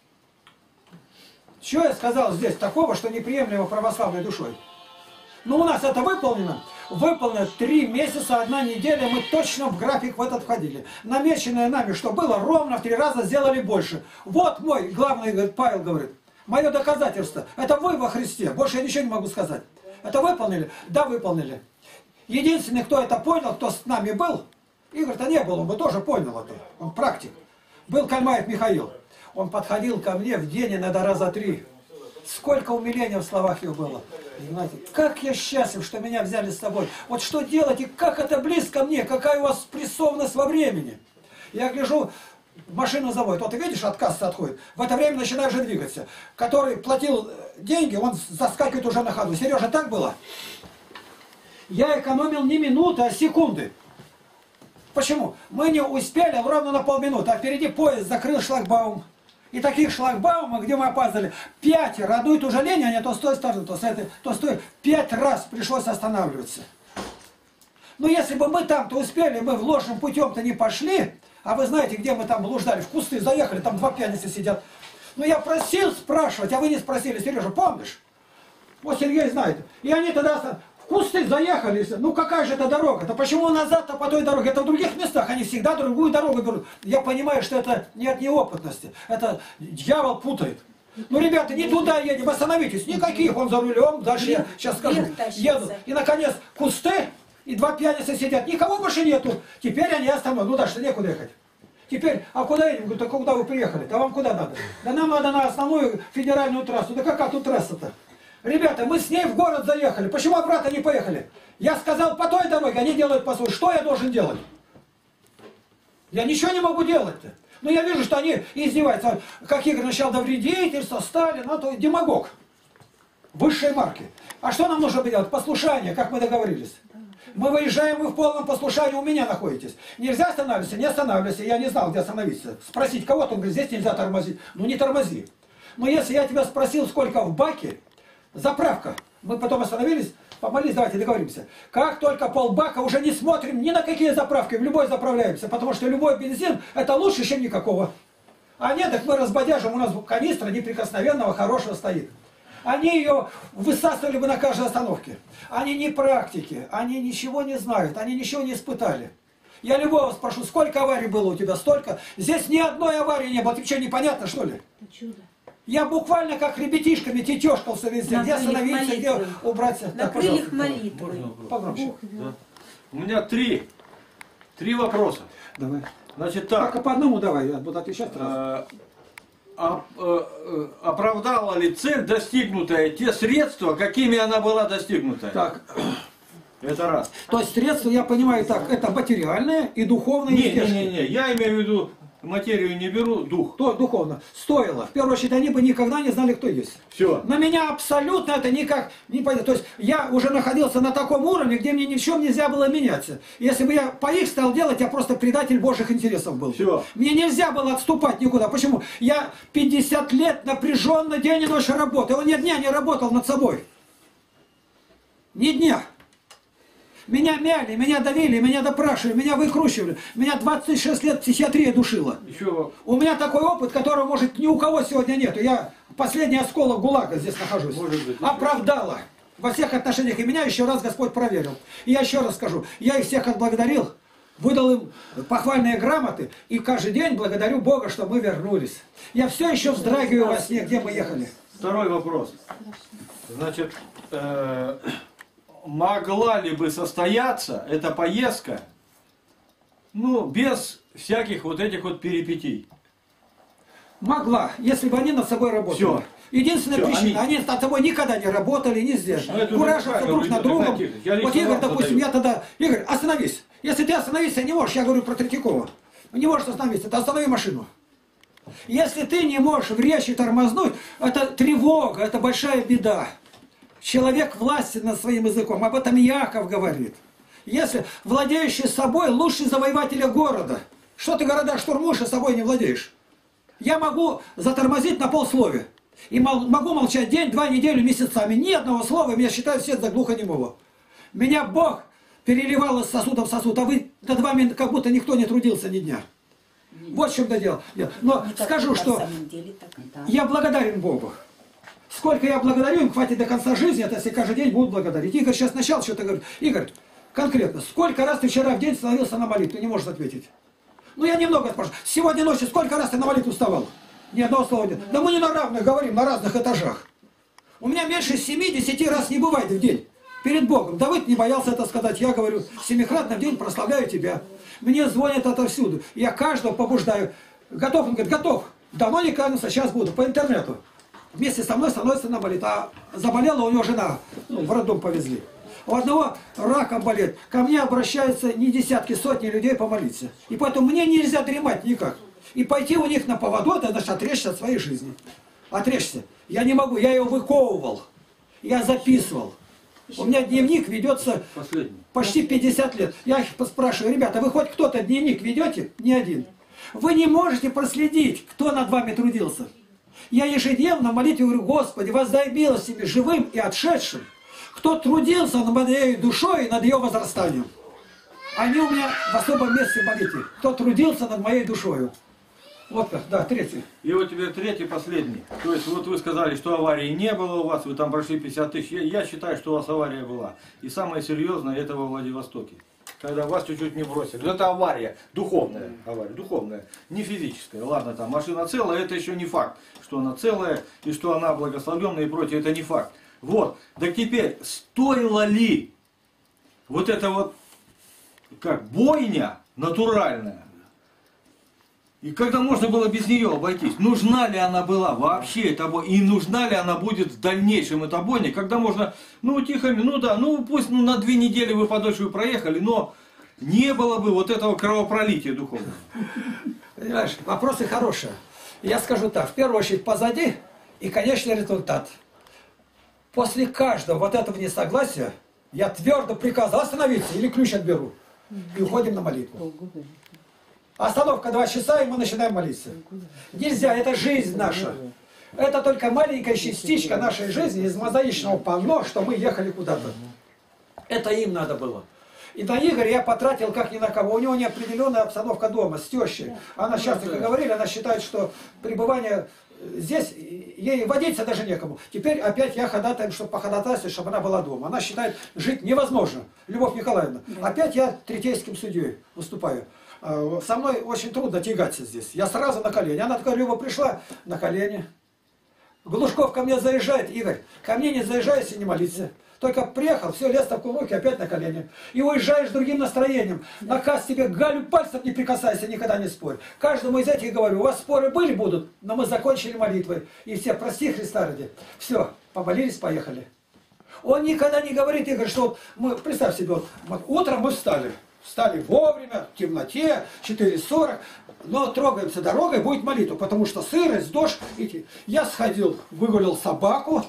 Что я сказал здесь такого, что неприемлемо православной душой? Ну, у нас это выполнено. Выполнено 3 месяца, 1 неделя, мы точно в график в этот входили. Намеченное нами, что было, ровно в 3 раза сделали больше. Вот мой главный, Павел говорит, мое доказательство. Это вы во Христе, больше я ничего не могу сказать. Это выполнили? Да, выполнили. Единственный, кто это понял, кто с нами был, Игорь-то не был, он бы тоже понял это, он практик. Был Кальмаев Михаил. Он подходил ко мне в день иногда раза 3. Сколько умиления в словах его было. Понимаете, как я счастлив, что меня взяли с собой. Вот что делать и как это близко мне, какая у вас прессованность во времени. Я гляжу, машину заводит, вот ты видишь, от кассы отходит. В это время начинаешь же двигаться. Который платил деньги, он заскакивает уже на ходу. Сережа, так было? Я экономил не минуты, а секунды. Почему? Мы не успели ровно на полминуты, а впереди поезд закрыл шлагбаум. И таких шлагбаумов, где мы опаздывали, 5, радует уже лень, они то с той стороны, то с этой, то с той. 5 раз пришлось останавливаться. Но если бы мы там-то успели, мы в ложным путем-то не пошли, а вы знаете, где мы там блуждали, в кусты заехали, там 2 пьяницы сидят. Но я просил спрашивать, а вы не спросили, Сережа, помнишь? Вот Сергей знает. И они тогда в кусты заехали. Ну какая же это дорога-то? Почему назад-то по той дороге? Это в других местах, они всегда другую дорогу берут. Я понимаю, что это не от неопытности. Это дьявол путает. Ну, ребята, не туда едем, остановитесь. Никаких, он за рулем. Дальше я сейчас скажу. Еду. И, наконец, кусты, и 2 пьяницы сидят. Никого больше нету. Теперь они остановят. Ну, дальше некуда ехать. Теперь, а куда едем? Говорю, так куда вы приехали? Да вам куда надо? Да нам надо на основную федеральную трассу. Да какая тут трасса-то? Ребята, мы с ней в город заехали. Почему обратно не поехали? Я сказал по той дороге, они делают по своей. Что я должен делать? Я ничего не могу делать-то. Но я вижу, что они издеваются. Как Игорь начал до вредительства, Сталин, ну то демагог. Высшей марки. А что нам нужно делать? Послушание, как мы договорились. Мы выезжаем, вы в полном послушании у меня находитесь. Нельзя останавливаться? Не останавливайся. Я не знал, где остановиться. Спросить кого-то, он говорит, здесь нельзя тормозить. Ну не тормози. Но если я тебя спросил, сколько в баке, заправка. Мы потом остановились, помолились, давайте договоримся. Как только полбака, уже не смотрим ни на какие заправки, в любой заправляемся. Потому что любой бензин, это лучше, чем никакого. А нет, так мы разбодяжим, у нас канистра неприкосновенного, хорошего стоит. Они ее высасывали бы на каждой остановке. Они не практики, они ничего не знают, они ничего не испытали. Я любого спрошу, сколько аварий было у тебя? Столько. Здесь ни одной аварии не было. Ты что, непонятно, что ли? Чудо. Я буквально как ребятишками тетешкался везде. Где остановиться, где убраться. На крыльях молитвы. Погромче. Да. У меня три вопроса. Давай. Значит так. Только по одному давай, я буду отвечать сразу. Оправдала ли цель достигнутая те средства, какими она была достигнута? Так. Это раз. То есть средства, я понимаю так, это материальное и духовное издержки. Не, я имею в виду, материю не беру, дух. То духовно. Стоило. В первую очередь, они бы никогда не знали, кто есть. Все. На меня абсолютно это никак не пойдет. То есть я уже находился на таком уровне, где мне ни в чем нельзя было меняться. Если бы я по их стал делать, я просто предатель Божьих интересов был. Все. Мне нельзя было отступать никуда. Почему? Я 50 лет напряженно день и ночь работал. Он ни дня не работал над собой. Ни дня. Меня мяли, меня давили, меня допрашивали, меня выкручивали. Меня 26 лет психиатрия душила. Еще... У меня такой опыт, которого, может, ни у кого сегодня нету. Я последний осколок ГУЛАГа здесь нахожусь. Может быть. Оправдала. Во всех отношениях. И меня еще раз Господь проверил. И я еще раз скажу. Я их всех отблагодарил. Выдал им похвальные грамоты. И каждый день благодарю Бога, что мы вернулись. Я все еще вздрагиваю во сне, где мы ехали. Второй вопрос. Значит, могла ли бы состояться эта поездка, ну, без всяких вот этих вот перипетий? Могла, если бы они над собой работали. Все. Единственная Все, причина, они над собой никогда не работали, не здесь. Ну, Куражатся друг над другом. Вот Игорь, допустим, я тогда... Игорь, остановись. Если ты остановиться не можешь, я говорю про Третьякова. Не можешь остановиться, то останови машину. Если ты не можешь в речи тормознуть, это тревога, это большая беда. Человек властен над своим языком, об этом Яков говорит. Если владеющий собой лучший завоевателя города, что ты города штурмуешь, а собой не владеешь? Я могу затормозить на полсловия. И могу молчать день, 2 недели, месяцами. Ни одного слова, меня считают все за глухонемого. Меня Бог переливал из сосуда в сосуд, а вы над вами как будто никто не трудился ни дня. Вот в чем-то дело. Но скажу, что я благодарен Богу. Сколько я благодарю, им хватит до конца жизни, это если каждый день будут благодарить. Игорь сейчас начал что-то говорить. Игорь, конкретно, сколько раз ты вчера в день становился на молитву? Не можешь ответить. Ну я немного спрашиваю. Сегодня ночью сколько раз ты на молитву вставал? Ни одного слова нет. Да мы не на равных говорим, на разных этажах. У меня меньше 7-10 раз не бывает в день. Перед Богом. Давыд не боялся это сказать. Я говорю, 7-кратно в день прославляю тебя. Мне звонят отовсюду. Я каждого побуждаю. Готов? Он говорит, готов. Давно не кланялся, сейчас буду. По интернету. Вместе со мной становится на молитву. А заболела у него жена. В роддом повезли. У одного раком болит. Ко мне обращаются не десятки, сотни людей помолиться. И поэтому мне нельзя дремать никак. И пойти у них на поводу, это значит отречься от своей жизни. Отречься. Я не могу. Я ее выковывал. Я записывал. У меня дневник ведется почти 50 лет. Я их спрашиваю, ребята, вы хоть кто-то дневник ведете? Ни один. Вы не можете проследить, кто над вами трудился. Я ежедневно молитве говорю, Господи, воздай милость себе живым и отшедшим, кто трудился над моей душой и над ее возрастанием. Они у меня в особом месте молитвы. Кто трудился над моей душою. Вот как, да, третий. И вот теперь третий, последний. То есть вот вы сказали, что аварии не было у вас, вы там прошли 50 тысяч. Я считаю, что у вас авария была. И самое серьезное, это во Владивостоке. Когда вас чуть-чуть не бросили. Это авария, духовная авария, духовная, не физическая. Ладно, там машина целая, это еще не факт, что она целая и что она благословленная и прочее, это не факт. Вот, так теперь, стоило ли вот это вот, как бойня натуральная, и когда можно было без нее обойтись, нужна ли она была вообще эта бойня, и нужна ли она будет в дальнейшем эта бойня, когда можно, ну тихо, ну да, ну пусть на 2 недели вы подольше проехали, но не было бы вот этого кровопролития духовного. Понимаешь, вопросы хорошие. Я скажу так, в первую очередь позади и конечный результат. После каждого вот этого несогласия я твердо приказал остановиться или ключ отберу. И уходим на молитву. Остановка 2 часа, и мы начинаем молиться. Нельзя, это жизнь наша. Это только маленькая частичка нашей жизни из мозаичного панно, что мы ехали куда-то. Это им надо было. И на Игоря я потратил как ни на кого. У него неопределенная обстановка дома с тещей. Она часто, как говорили, она считает, что пребывание здесь, ей водиться даже некому. Теперь опять я ходатаю, чтобы походатайствовать, чтобы она была дома. Она считает, жить невозможно. Любовь Николаевна. Опять я третейским судьей выступаю. Со мной очень трудно тягаться здесь. Я сразу на колени. Она такая, Люба пришла на колени. Глушков ко мне заезжает, Игорь, ко мне не заезжай, если не молиться. Только приехал, все, лез в кулаки, опять на колени. И уезжаешь с другим настроением. Наказ тебе, Галю, пальцем не прикасайся, никогда не спорь. Каждому из этих говорю, у вас споры были, будут, но мы закончили молитвой. И все, прости Христа ради. Все, помолились, поехали. Он никогда не говорит, Игорь, что вот мы, представь себе, вот утром мы встали. Встали вовремя, в темноте, 4:40, но трогаемся дорогой, будет молитва, потому что сырость, дождь. Я сходил, выгулял собаку,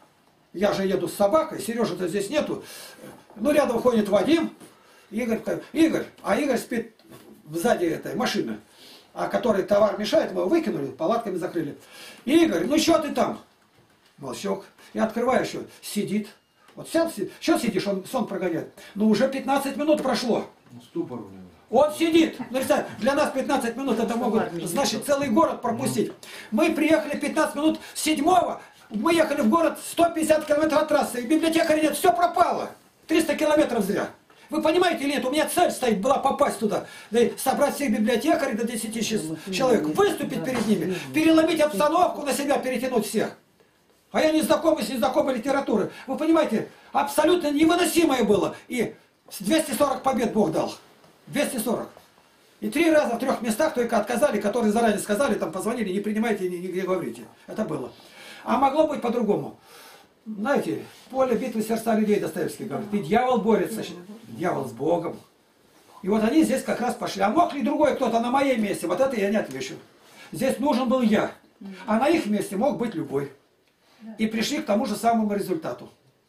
я же еду с собакой, Сережи-то здесь нету. Ну, рядом ходит Вадим, Игорь, а Игорь спит сзади этой машины, а который товар мешает, мы его выкинули, палатками закрыли. Игорь, ну что ты там? Молчок. Я открываю еще, сидит. Вот сел, что сидишь, он сон прогоняет. Ну уже 15 минут прошло. Ступор у него. Он сидит. Ну, для нас 15 минут это могут, значит, целый город пропустить. Мы приехали 15 минут с 7-го. Мы ехали в город 150 километров от трассы. И библиотекаря нет, все пропало. 300 километров зря. Вы понимаете или нет? У меня цель стоит была попасть туда. Собрать всех библиотекарей до 10 человек. Выступить перед ними. Переломить обстановку на себя, перетянуть всех. А я не знакомый с незнакомой литературой. Вы понимаете, абсолютно невыносимое было. И 240 побед Бог дал. 240. И 3 раза в 3 местах только отказали, которые заранее сказали, там позвонили, не принимайте, нигде говорите. Это было. А могло быть по-другому. Знаете, поле битвы сердца людей, Достоевский говорит. И дьявол борется. Дьявол с Богом. И вот они здесь как раз пошли. А мог ли другой кто-то на моем месте? Вот это я не отвечу. Здесь нужен был я. А на их месте мог быть любой. И пришли к тому же самому результату.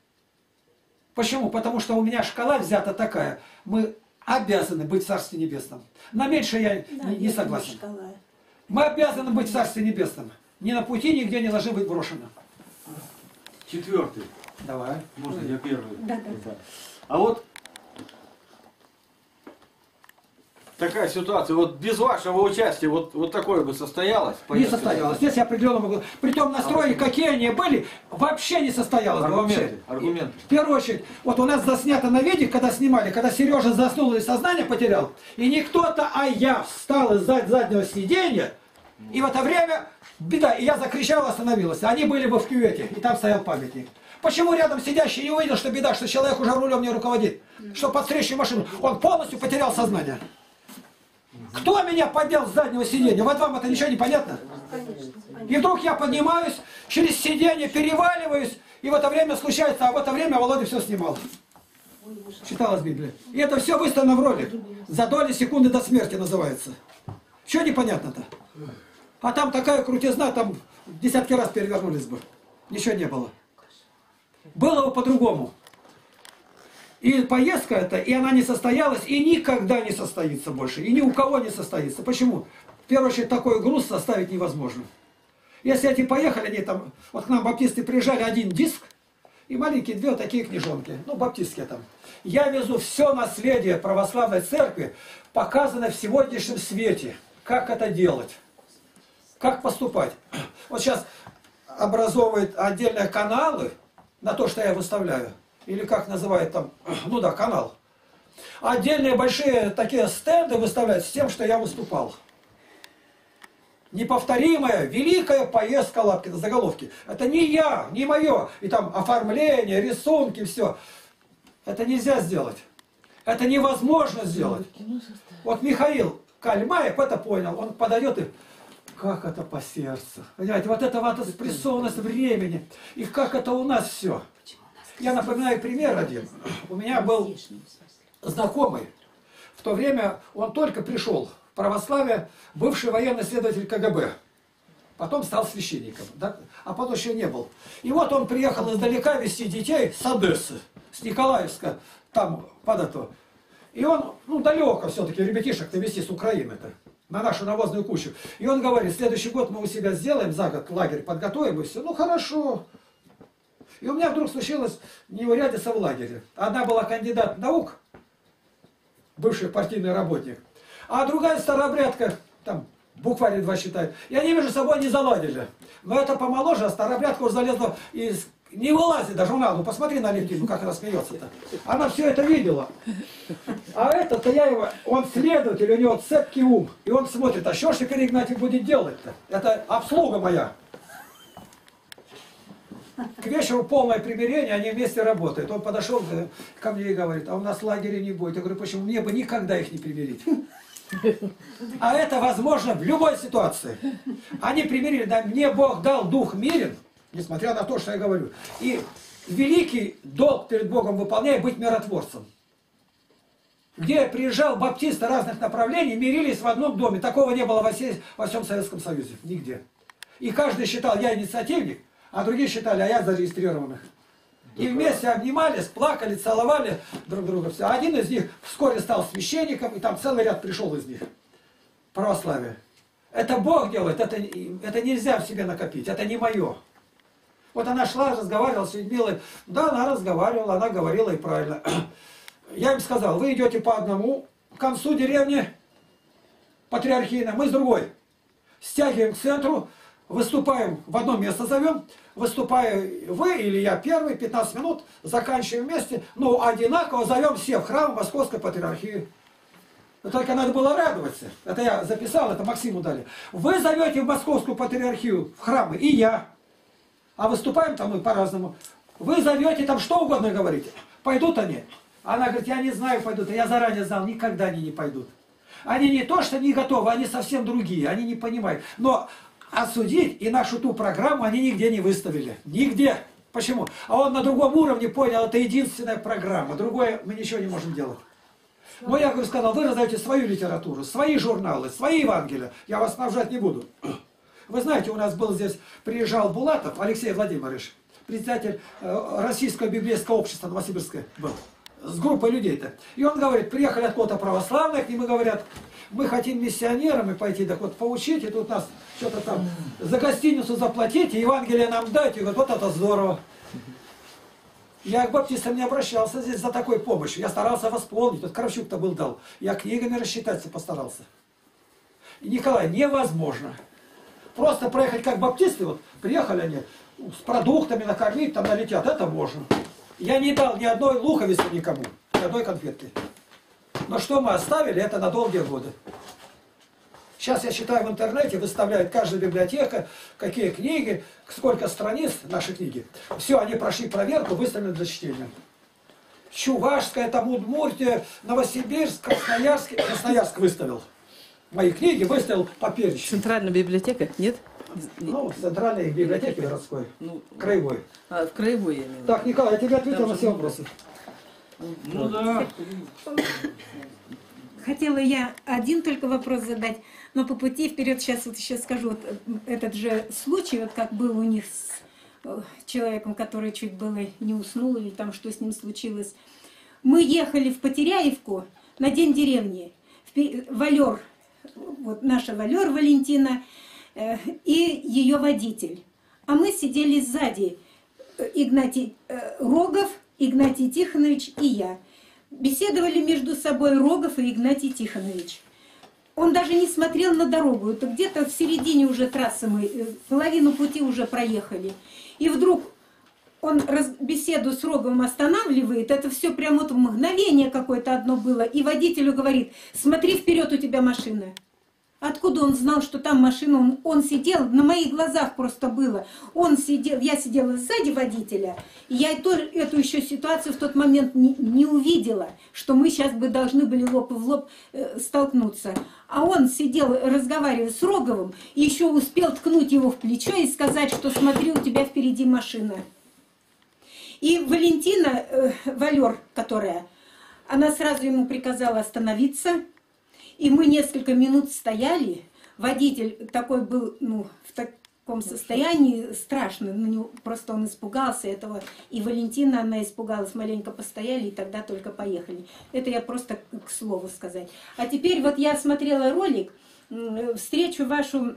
Почему? Потому что у меня шкала взята такая. Мы обязаны быть в Царстве Небесном. На меньше я не согласен. Мы обязаны быть в Царстве Небесном. Ни на пути нигде не должны быть брошены. 4-й. Давай. Можно я первый? Да. А вот такая ситуация, вот без вашего участия вот такое бы состоялось? Не состоялось. Здесь я определенно могу. Притом настрои, какие они были, вообще не состоялось. Аргументы. В первую очередь, вот у нас заснято на видео, когда снимали, когда Сережа заснул и сознание потерял, и не кто-то, а я встал из заднего сиденья, и в это время беда, и я закричал, остановилась. Они были бы в кювете, и там стоял памятник. Почему рядом сидящий не увидел, что беда, что человек уже рулем не руководит, что подстречь машину? Он полностью потерял сознание. Кто меня поднял с заднего сиденья? Вот вам это ничего не понятно? И вдруг я поднимаюсь, через сиденье переваливаюсь, и в это время случается, а в это время Володя все снимал. Читалась Библия. И это все выставлено в ролик. За доли секунды до смерти называется. Что непонятно-то? А там такая крутизна, там десятки раз перевернулись бы. Ничего не было. Было бы по-другому. И поездка эта, и она не состоялась, и никогда не состоится больше. И ни у кого не состоится. Почему? В первую очередь, такой груз составить невозможно. Если эти поехали, они там, вот к нам баптисты приезжали, 1 диск, и маленькие 2 такие книжонки, ну, баптистские там. Я везу все наследие православной церкви, показано в сегодняшнем свете. Как это делать? Как поступать? Вот сейчас образовывают отдельные каналы на то, что я выставляю. Или как называют там, ну да, канал. Отдельные большие такие стенды выставляют с тем, что я выступал. Неповторимая, великая поездка Лапкина, заголовки. Это не я, не мое. И там оформление, рисунки, все. Это нельзя сделать. Это невозможно сделать. Вот Михаил Кальмаев это понял. Он подает и... Как это по сердцу. Понимаете, вот это вот спрессованность времени. И как это у нас все. Я напоминаю пример один. У меня был знакомый. В то время он только пришел в православие, бывший военный следователь КГБ. Потом стал священником. Да? А потом еще не был. И вот он приехал издалека вести детей с Одессы, с Николаевска, там под это. И он, ну далеко все-таки ребятишек-то вести с Украины-то, на нашу навозную кучу. И он говорит, следующий год мы у себя сделаем, за год лагерь подготовим и все. Ну хорошо. И у меня вдруг случилось неурядица в лагере. Одна была кандидат наук, бывший партийный работник, а другая старообрядка, там букварь 2 считает. И они между собой не заладили. Но это помоложе, а старообрядка уже залезла и не вылазит даже. Ну посмотри на Алевтину, как она смеется-то. Она все это видела. А этот-то я его, он следователь, у него цепкий ум. И он смотрит, а что ж Игорь Игнатьев будет делать-то? Это обслуга моя. К вечеру полное примирение, они вместе работают. Он подошел ко мне и говорит, а у нас лагеря не будет. Я говорю, почему? Мне бы никогда их не примирить. А это возможно в любой ситуации. Они примирили, да, мне Бог дал дух мирен, несмотря на то, что я говорю. И великий долг перед Богом выполняя, быть миротворцем. Где приезжал баптисты разных направлений, мирились в одном доме. Такого не было во всем Советском Союзе. Нигде. И каждый считал, я инициативник, а другие считали, а я зарегистрированных. И вместе обнимались, плакали, целовали друг друга. Все. Один из них вскоре стал священником, и там целый ряд пришел из них. Православие. Это Бог делает, это нельзя в себе накопить, это не мое. Вот она шла, разговаривала с людьми. Да, она разговаривала, она говорила и правильно. Я им сказал, вы идете по одному, к концу деревни патриархийной, мы с другой. Стягиваем к центру, выступаем, в одно место зовем, выступая вы или я первый, 15 минут, заканчиваем вместе, но одинаково зовем все в храм Московской Патриархии. Но только надо было радоваться. Это я записал, это Максиму дали. Вы зовете в Московскую Патриархию, в храмы, и я. А выступаем там мы по-разному. Вы зовете там что угодно говорите. Пойдут они? Она говорит, я не знаю, пойдут. Я заранее знал, никогда они не пойдут. Они не то, что не готовы, они совсем другие, они не понимают. Но осудить и нашу ту программу они нигде не выставили. Нигде. Почему? А он на другом уровне понял, это единственная программа. Другое мы ничего не можем делать. Но я говорю, сказал, вы раздаете свою литературу, свои журналы, свои Евангелия. Я вас снабжать не буду. Вы знаете, у нас был здесь, приезжал Булатов, Алексей Владимирович, председатель Российского библейского общества Новосибирска был, с группой людей-то. И он говорит, приехали откуда-то православные, к ним и говорят, мы хотим миссионерами пойти, так вот поучите, тут нас что-то там за гостиницу заплатите, Евангелие нам дайте. И говорят, вот это здорово. Я к баптистам не обращался здесь за такой помощью. Я старался восполнить. Вот Кравчук-то был дал. Я книгами рассчитаться постарался. И, Николай, невозможно. Просто проехать как баптисты, вот приехали они, с продуктами накормить, там налетят, это можно. Я не дал ни одной луковицы никому, ни одной конфетки. Но что мы оставили, это на долгие годы. Сейчас я читаю в интернете, выставляет каждая библиотека, какие книги, сколько страниц нашей книги. Все, они прошли проверку, выставлены для чтения. Чувашская, там Удмуртия, Новосибирск, Красноярск выставил. Мои книги выставил по перечню. Центральная библиотека? Нет? Ну, в центральной библиотеке городской, краевой. А, в краевой я имею. Так, Николай, я тебе ответил на все вопросы. Ну да. Хотела я один только вопрос задать, но по пути вперед сейчас вот еще скажу, вот этот же случай, вот как был у них с человеком, который чуть было не уснул, или там что с ним случилось. Мы ехали в Потеряевку на День деревни, Валер, вот наша Валер Валентина и ее водитель. А мы сидели сзади, Игнатий Рогов, Игнатий Тихонович и я. Беседовали между собой Рогов и Игнатий Тихонович. Он даже не смотрел на дорогу. Это где-то в середине уже трассы мы, половину пути уже проехали. И вдруг он беседу с Роговым останавливает. Это все прямо вот в мгновение какое-то одно было. И водителю говорит: смотри вперед, у тебя машина. Откуда он знал, что там машина? Он сидел, на моих глазах просто было. Он сидел, я сидела сзади водителя, и я эту еще ситуацию в тот момент не увидела, что мы сейчас бы должны были лоб в лоб столкнуться. А он сидел, разговаривая с Роговым, и еще успел ткнуть его в плечо и сказать, что смотри, у тебя впереди машина. И Валентина Валер, которая, она сразу ему приказала остановиться. И мы несколько минут стояли. Водитель такой был, ну, в таком состоянии страшно. Ну, просто он испугался этого. И Валентина, она испугалась, маленько постояли, и тогда только поехали. Это я просто к слову сказать. А теперь вот я смотрела ролик, встречу вашу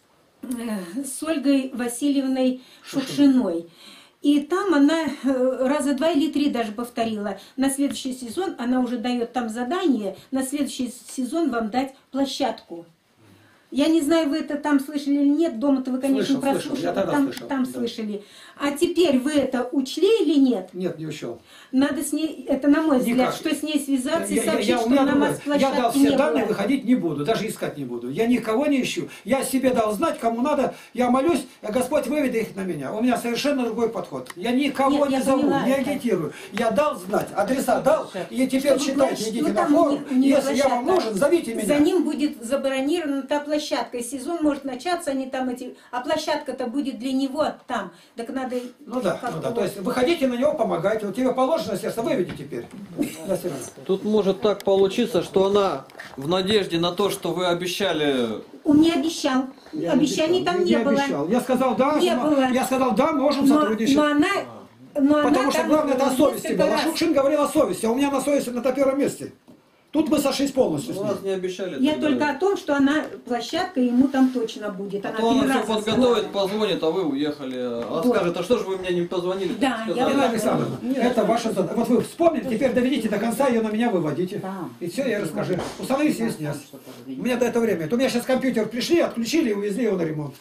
с Ольгой Васильевной Шукшиной. И там она раза 2 или 3 даже повторила. На следующий сезон она уже дает там задание, на следующий сезон вам дать площадку. Я не знаю, вы это там слышали или нет, дома-то вы, конечно, прослушали, там слышали. А теперь вы это учли или нет? Нет, не учел. Надо с ней, это на мой взгляд, что с ней связаться и сообщить, что на Москве я дал все данные, выходить не буду, даже искать не буду. Я никого не ищу. Я себе дал знать, кому надо, я молюсь, Господь выведи их на меня. У меня совершенно другой подход. Я никого не зову, не агитирую. Я дал знать, адреса дал, и теперь читайте, идите на форум. Если я вам нужен, зовите меня. За ним будет забронирована та площадка, и сезон может начаться, они там а площадка-то будет для него там. Так надо... Ну да, то есть выходите на него, помогайте. Вот тебе положено сердце, выведи теперь. Тут может так получиться, что она в надежде на то, что вы обещали... Он не обещал. Обещаний там не было. Обещал. Я сказал, да, я сказал, да, можем сотрудничать. Но потому что главное, это о совести было. Шукшин говорил о совести, а у меня на совести на первом месте. Тут мы сошлись полностью. Вас не обещали. Я только о том, что она площадка, ему там точно будет. Она все подготовит, позвонит, а вы уехали. Она скажет: а что же вы мне не позвонили? Да, это ваша задача. Вот вы вспомнили, теперь доведите до конца, ее на меня выводите. И все, я расскажу. Установись и снять. У меня до этого времени. У меня сейчас компьютер пришли, отключили и увезли его на ремонт.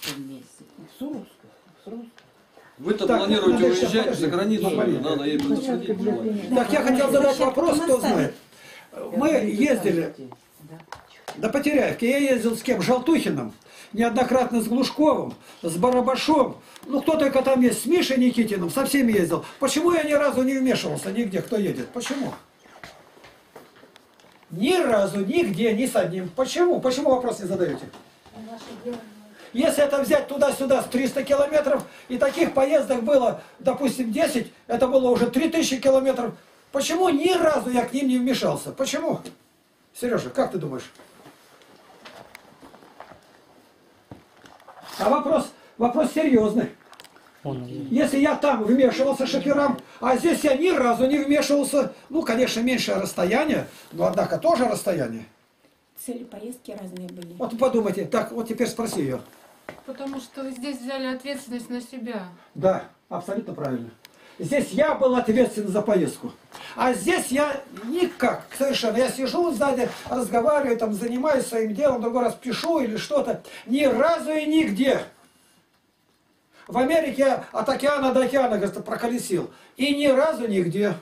Вы-то планируете уезжать за границу, надо ей предупредить. Так, я хотел задать вопрос, кто знает. Мы ездили до Потеряевки. Я ездил с кем? С Желтухиным, неоднократно с Глушковым, с Барабашом. Ну, кто только там есть, с Мишей Никитиным, со всеми ездил. Почему я ни разу не вмешивался нигде, кто едет? Почему? Ни разу, нигде, ни с одним. Почему? Почему вопрос не задаете? Если это взять туда-сюда с 300 километров, и таких поездок было, допустим, 10, это было уже 3000 километров. Почему ни разу я к ним не вмешался? Почему? Сережа, как ты думаешь? А вопрос серьезный. Если я там вмешивался шоферам, а здесь я ни разу не вмешивался, ну, конечно, меньшее расстояние, но, однако, тоже расстояние. Цели поездки разные были. Вот подумайте. Так, вот теперь спроси ее. Потому что вы здесь взяли ответственность на себя. Да, абсолютно правильно. Здесь я был ответственен за поездку. А здесь я никак, совершенно. Я сижу сзади, разговариваю, там, занимаюсь своим делом, другой раз пишу или что-то. Ни разу и нигде. В Америке я от океана до океана, говорит, проколесил. И ни разу нигде.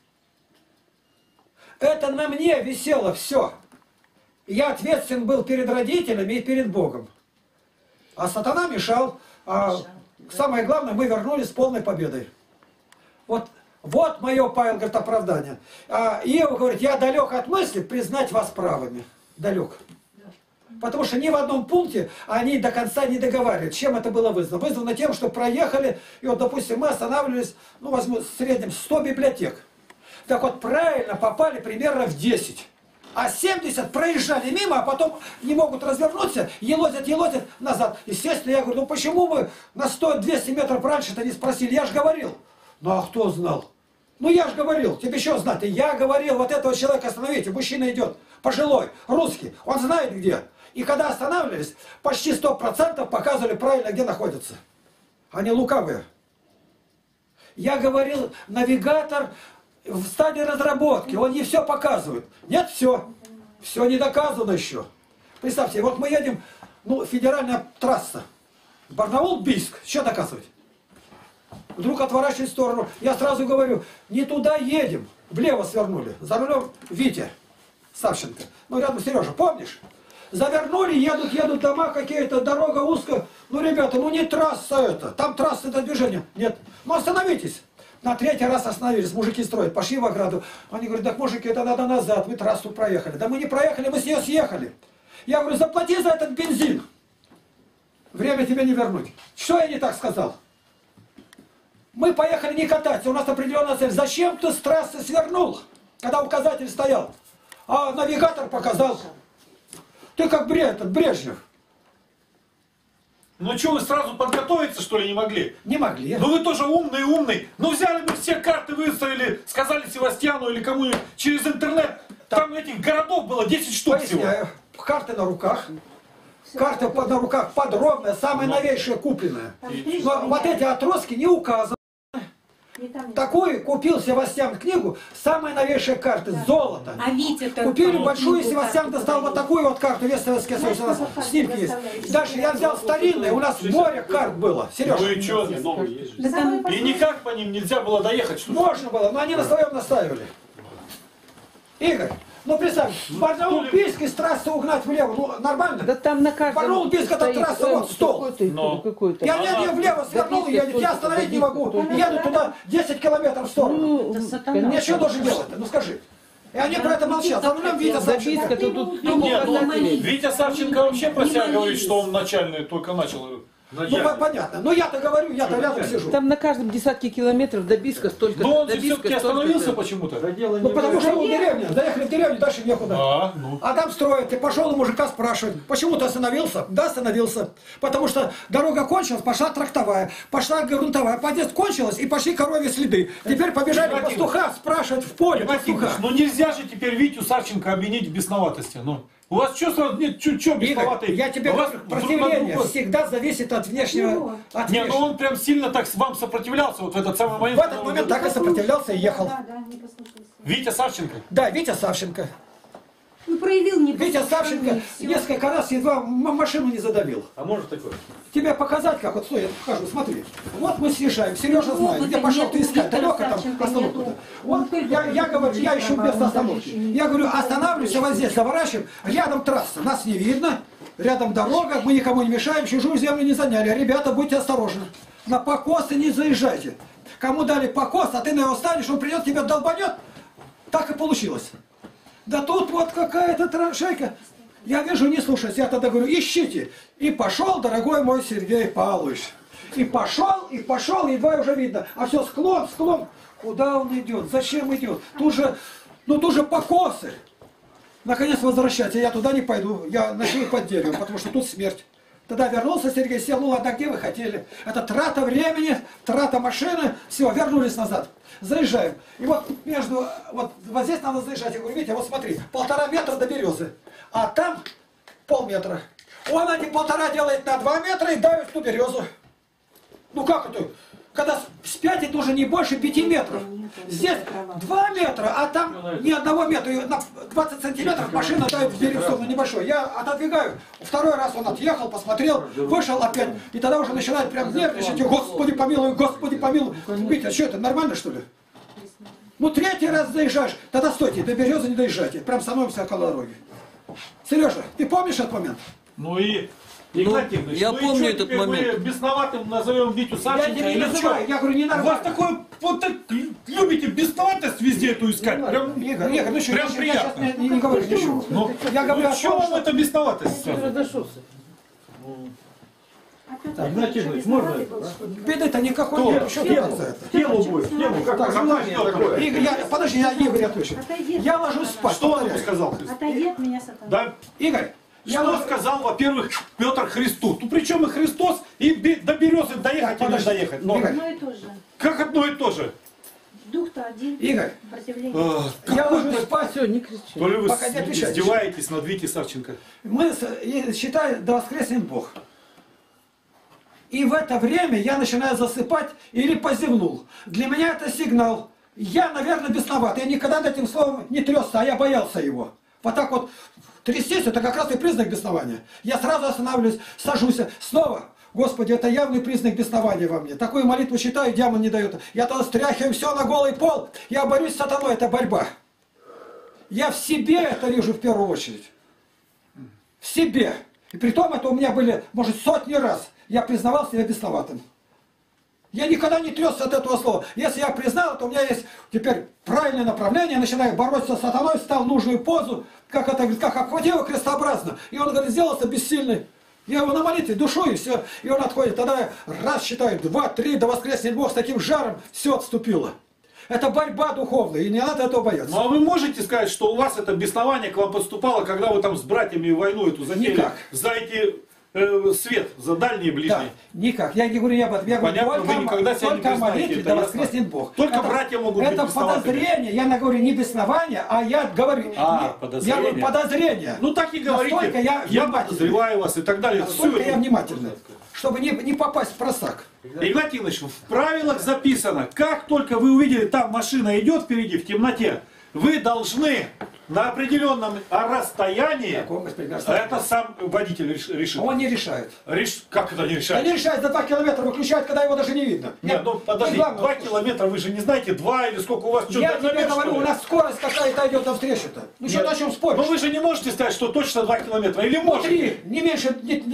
Это на мне висело все. Я ответственен был перед родителями и перед Богом. А сатана мешал. А самое главное, мы вернулись с полной победой. Вот мое, Павел говорит, оправдание. А Иова говорит: я далек от мысли признать вас правыми. Далек. Потому что ни в одном пункте они до конца не договаривают. Чем это было вызвано? Вызвано тем, что проехали, и вот, допустим, мы останавливались, ну, возьму в среднем 100 библиотек. Так вот, правильно попали примерно в 10. А 70 проезжали мимо, а потом не могут развернуться, елозят назад. Естественно, я говорю: ну почему мы на 100-200 метров раньше-то не спросили? Я же говорил. Ну а кто знал? Ну я же говорил, тебе еще знать. Я говорил, вот этого человека остановите, мужчина идет, пожилой, русский, он знает где. И когда останавливались, почти 100% показывали правильно, где находятся. Они лукавые. Я говорил, навигатор в стадии разработки, он не все показывает. Нет, все. Все не доказано еще. Представьте, вот мы едем, ну, федеральная трасса. Барнаул-Бийск. Что доказывать? Вдруг отворачивает в сторону. Я сразу говорю, не туда едем. Влево свернули. За рулем Витя Савченко. Ну, рядом Сережа, помнишь? Завернули, едут дома какие-то, дорога узкая. Ну, ребята, ну не трасса это. Там трасса это движение. Нет. Ну, остановитесь. На третий раз остановились, мужики строят, пошли в ограду. Они говорят, так, мужики, это надо назад, вы трассу проехали. Да мы не проехали, мы с нее съехали. Я говорю, заплати за этот бензин. Время тебе не вернуть. Что я не так сказал? Мы поехали не кататься, у нас определенная цель. Зачем ты с трассы свернул, когда указатель стоял? А навигатор показал. Ты как Брежнев. Ну что, вы сразу подготовиться, что ли, не могли? Не могли. Ну вы тоже умный. Ну взяли бы все карты, выставили, сказали Севастьяну или кому-нибудь через интернет. Там этих городов было 10 штук всего. Карты на руках. Карта на руках подробная, самая новейшая купленная. Но вот эти отростки не указаны. Такую купил Севастьян книгу, самая новейшая карта, золото. А Витя-то... Купили большую, Севастьян достал вот такую вот карту, весь Советский Союз, у нас снимки есть. Дальше я взял старинные, у нас море карт было. Сережа. Ну и что? И никак по ним нельзя было доехать, что ли? Можно было, но они на своем настаивали. Игорь, ну представь, Барнаул-Бийск из трассы угнать влево, ну нормально? Да там на каждом... Барнаул-Бийск это трасса, вот стол. Я влево свернул, я остановить не могу. Еду туда 10 километров в сторону. Мне что должен делать-то? Ну скажи. И они про это молчат. За рулем Витя Савченко. Витя Савченко вообще про себя говорит, что он начальный только начал. Ну понятно. Но я-то говорю, я-то рядом сижу. Там на каждом десятке километров до Бийска столько. Но он все-таки остановился почему-то. Ну потому что он в деревне. Заехали в деревню, дальше некуда. А там строят. И пошел у мужика спрашивать, почему ты остановился? Да, остановился. Потому что дорога кончилась, пошла трактовая, пошла грунтовая. Подъезд кончилась и пошли коровьи следы. Теперь побежали пастуха спрашивать в поле пастуха. Ну нельзя же теперь Витю Савченко обвинить в бесноватости. Ну. У вас что сразу нет, что бесноватый? Я тебе говорю, противление всегда зависит от внешнего. Нет, ну он прям сильно так вам сопротивлялся вот в этот самый момент. В этот момент так и сопротивлялся и ехал. Витя Савченко? Да, Витя Савченко. Ну проявил не Витя Савченко несколько раз едва машину не задавил. А может такое? Тебе показать, как вот, стой, я покажу, смотри. Вот мы съезжаем, Сережа знает, где пошел ты искать, далеко там остановку. Вот я говорю, я ищу место остановки. Я говорю, останавливайся вот здесь, заворачиваем, рядом трасса, нас не видно, рядом дорога, мы никому не мешаем, чужую землю не заняли. Ребята, будьте осторожны, на покосы не заезжайте. Кому дали покос, а ты на него станешь, он придет, тебя долбанет. Так и получилось. Да тут вот какая-то траншейка. Я вижу, не слушаюсь. Я тогда говорю, ищите. И пошел, дорогой мой Сергей Павлович. И пошел, едва уже видно. А все склон. Куда он идет? Зачем идет? Тут же покосы. Наконец возвращаться. Я туда не пойду. Я ночую под деревом, потому что тут смерть. Тогда вернулся Сергей, сел, ну ладно, где вы хотели? Это трата времени, трата машины. Все, вернулись назад. Заезжаем. И вот вот здесь надо заезжать. Я говорю, Витя, вот смотри, 1,5 метра до березы. А там полметра. Он эти 1,5 делает на 2 метра и давит в ту березу. Ну как это? Когда спятить нужно не больше 5 метров. Здесь 2 метра, а там ни 1 метра. И на 20 сантиметров машина давит в дерево небольшой. Я отодвигаю. Второй раз он отъехал, посмотрел, вышел опять. И тогда уже начинает прям нервничать. Господи помилуй, Господи помилуй. Витя, что это, нормально что ли? Ну 3-й раз заезжаешь, тогда стойте, до березы не доезжайте. Прям становимся около дороги. Сережа, ты помнишь этот момент? Ну и... Игнатий Иванович, я помню этот момент. Мы бесноватым назовем Витю Савченко я не называю, я говорю, не нормально. У вас такое, вот так любите бесноватость везде эту искать. Прям, Игорь, ну что, прям приятно. Я не говорю ничего. Ну, я говорю, что вам это бесноватость? Игнатий Иванович, можно это? Беды-то никакой нет. Что делать за это? Тему будет, тему. Как желание такое. Игорь, подожди, я Игорь отвечу. Я ложусь спать. Что он сказал? Отойди от меня, сатана. Да? Игорь, Что сказал, во-первых, Петр Христу? Ну причем и Христос, и до березы доехать или не доехать. Но Одно и то же. как одно и то же? Дух-то один. Игорь, Сопротивление. я ложусь спать. Все, не кричи. То ли вы Пока не отвечаете. издеваетесь над Витей Савченко? Мы считаем, да воскреснет Бог. И в это время я начинаю засыпать или позевнул. Для меня это сигнал. Я, наверное, бесноват. Я никогда над этим словом не тресся, а я боялся его. Вот так вот трястись, это как раз и признак беснования. Я сразу останавливаюсь, сажусь, снова. Господи, это явный признак беснования во мне. Такую молитву читаю, дьявол не дает. Я тогда стряхиваю все на голый пол. Я борюсь с сатаной, это борьба. Я в себе это вижу в первую очередь. В себе. И при том это у меня были, может, сотни раз. Я признавал себя бесноватым. Я никогда не тресся от этого слова. Если я признал, то у меня есть теперь правильное направление. Я начинаю бороться с сатаной, стал в нужную позу, как это, как обхватил крестообразно. И он, говорит, сделался бессильный. Я его на молитве душу, и все. И он отходит. Тогда раз считаю, 2, 3, да воскреснет Бог с таким жаром, все отступило. Это борьба духовная, и не надо этого бояться. Ну а вы можете сказать, что у вас это беснование к вам подступало, когда вы там с братьями войну эту затеяли? Никак. За эти свет, за дальние и ближние? Да, никак. Я не говорю, я говорю, Понятно, вы никогда себя не только о признаете, молитве, это да ясно. воскреснет Бог. Только это, братья могут быть это бесноватыми. подозрение, я говорю не беснование, а я говорю, подозрение. я говорю подозрение. Ну так и говорите, Настолько я подозреваю вас и так далее. Насколько Всё я это. внимательный, чтобы не попасть в просак. Игнатий Ильич, в правилах записано, как только вы увидели, там машина идет впереди в темноте, вы должны на определенном расстоянии, это сам водитель решит. Он не решает. Как это не Он решает? не решает, за 2 километра выключает, когда его даже не видно. Нет, ну подожди, 2 километра, вы же не знаете, 2 или сколько у вас, что, Я на тебе метр, что говорю, ли? у нас скорость какая-то идет навстречу-то. Ну что, Нет. на чем споришь? Ну вы же не можете сказать, что точно 2 километра, или Ну, можете? 3, не меньше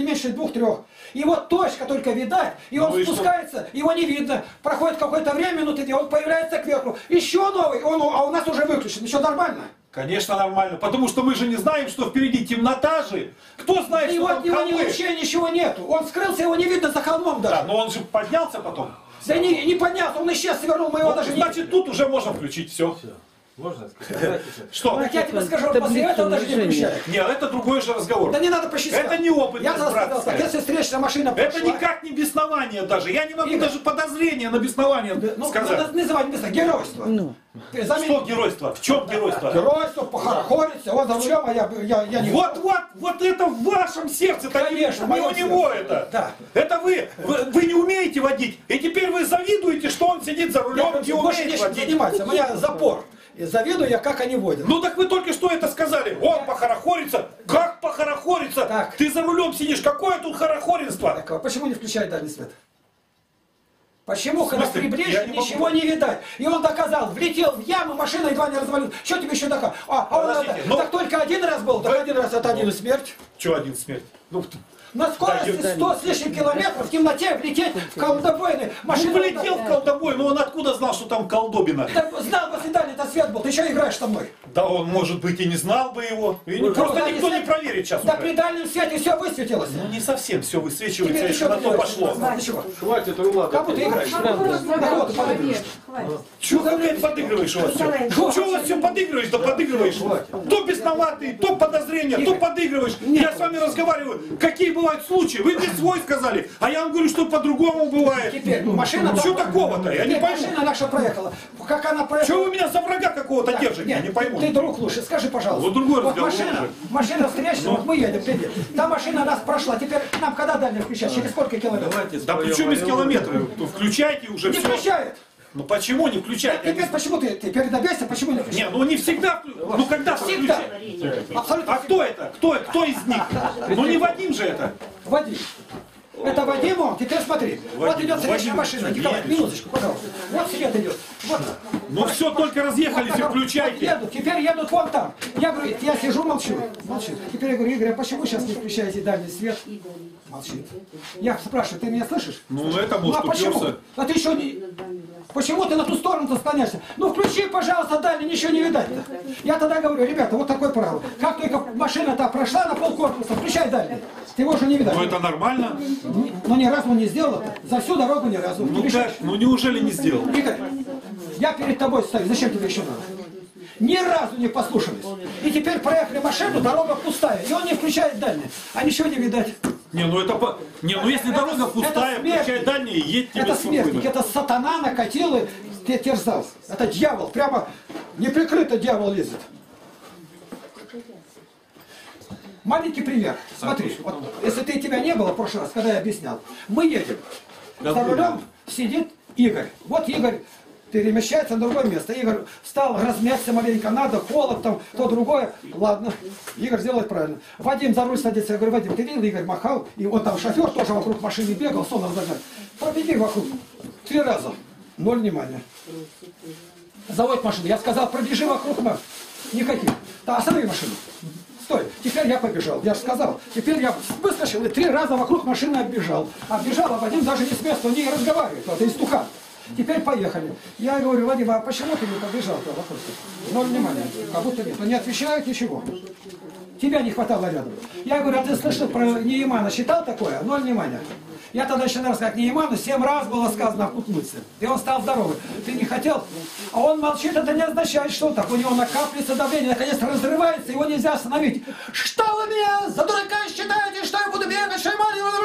2-3. И вот точка только видать, и он Ну и что? спускается, его не видно. Проходит какое-то время, минуты 2, он появляется кверху. Еще новый, а у нас уже выключен. Еще нормально. Конечно, нормально, потому что мы же не знаем, что впереди темнота же. Кто знает, И что вот там от него холмы? вообще ничего нету. Он скрылся, его не видно за холмом даже. Да, но он же поднялся потом. Да не поднялся, он исчез, свернул, мы его Ну, даже не значит, тут уже можно включить все. Можно сказать? Что? Так я тебе скажу, он Таблицу после этого даже не умножения. включает. Нет, это другой же разговор. Да не надо посчитать. Это не опытность Я тогда сказал, братская. так, если встречная машина Это пошла, никак не беснование даже. Я не могу Игорь. даже подозрение на беснование ну, сказать. называть не знаю, геройство. Ну. Заметь, Что геройство? В чем геройство? геройство, похорохориться, он за рулем, а я не... Вот это в вашем сердце-то, Конечно, в не у моем него сердце. это. Да. Это вы не умеете водить, и теперь вы завидуете, что он сидит за Я рулем, не больше умеет нечем водить. заниматься, у меня запор. И завидую я, как они водят. Ну так вы только что это сказали. Он похорохорится. Как похорохорится? Так. Ты за рулем сидишь. Какое тут хорохоренство? Так, а почему не включает дальний свет? Почему, В когда смысле? приближен, Я не могу ничего не видать? И он доказал, влетел в яму, машина едва не развалилась. Что тебе еще доказал? Подождите, ну- так только один раз был, так один раз это один и смерть. Че один смерть? Ну, На скорости 100 с лишним километров в темноте влететь в колдобойный. Машина влетел в колдобой, но он откуда знал, что там колдобина? Да знал бы, если дальний-то свет был, ты еще играешь со мной. Да он, может быть, и не знал бы его. И просто дальний никто не свет- проверит сейчас Да уже. при дальнем свете все высветилось. Ну не совсем все высвечивается, Тебе если еще на то пошло. Ничего. Хватит рулада. Как будто играешь. На кого ты подыгрываешь? Чего ты, блядь, подыгрываешь у вас все? Чего у вас все подыгрываешь, да подыгрываешь? То бесноватый, то подозрение, то подыгрываешь. Я с вами разговариваю. Какие бывают случаи? Вы мне свой сказали, а я вам говорю, что по-другому бывает. Теперь машина... Что такого-то? Я не пойму. Машина наша проехала. Как она проехала? Чего вы меня за врага какого-то Так, держите? Я нет, не пойму. Ты друг лучше, скажи, пожалуйста. Вот другой вот разговор машина, уже. машина встречная, вот мы едем, впереди. Та машина нас прошла, теперь нам когда дальше включать? Через сколько километров? Да причем без километров? Включайте уже Не все. включает. Ну почему не включать? Теперь почему ты передобейся, почему не Не, включает? ну не всегда. Ну когда Всегда. включать? Абсолютно А кто это? Кто из них? Ну не Вадим же это. Вадим. Это Вадим, он, теперь смотри. Вот идет встречная машина. Николай, минуточку, пожалуйста. Вот свет идет. Вот. Ну все, только разъехались и включайте. Едут, теперь едут вон там. Я говорю, я сижу, молчу. Молчит. Теперь я говорю, Игорь, а почему сейчас не включаете дальний свет? Молчит. Я спрашиваю, ты меня слышишь? Ну это Ну, может а почему? уперся. А ты еще не... Почему ты на ту сторону-то склоняешься? Ну включи, пожалуйста, дальний, ничего не видать-то. Я тогда говорю, ребята, вот такое правило. Как только машина-то прошла на полкорпуса, включай дальний. Ты его уже не видать. Ну это нормально. Но ни разу он не сделал это. За всю дорогу ни разу. Ну Ты как? мешаешь. Ну неужели не сделал? Игорь, я перед тобой стою, зачем тебе еще надо? Ни разу не послушались. И теперь проехали машину, дорога пустая. И он не включает дальний. А ничего не видать. Не, ну это по... Не, ну если дорога пустая, смерть. включай дальние, едь тебе Это смертник, спокойно. это сатана накатил и терзал. Это дьявол, прямо неприкрыто дьявол лезет. Маленький пример. Смотри, вот, если тебя не было в прошлый раз, когда я объяснял, мы едем. За рулем сидит Игорь. Вот Игорь перемещается на другое место. Игорь встал, размяться маленько надо, холод там, то другое. Ладно, Игорь сделает правильно. Вадим за руль садится. Я говорю, Вадим, ты видел, Игорь махал, и вот там шофер тоже вокруг машины бегал, сон разогнать. Пробеги вокруг 3 раза. 0 внимания. Заводит машину. Я сказал, пробежи вокруг нас. Не хотим. Да, останови машину. Стой. Теперь я побежал. Я же сказал. Теперь я выскочил и 3 раза вокруг машины оббежал. Оббежал, а Вадим даже не с места, он не разговаривает. Вот, истукан. Теперь поехали. Я говорю, Вадим, а почему ты не побежал-то вокруг? 0 внимания. Как будто нет. Он не отвечает ничего. Тебя не хватало рядом. Я говорю, а ты слышал про Неймана? Читал такое? 0 внимания. Я тогда еще раз как Нейману 7 раз было сказано окупнуться. И он стал здоровый. Ты не хотел? А он молчит, это не означает, что так. У него накапливается давление, наконец разрывается, его нельзя остановить. Что вы меня за дурака считаете, что я буду бегать, что я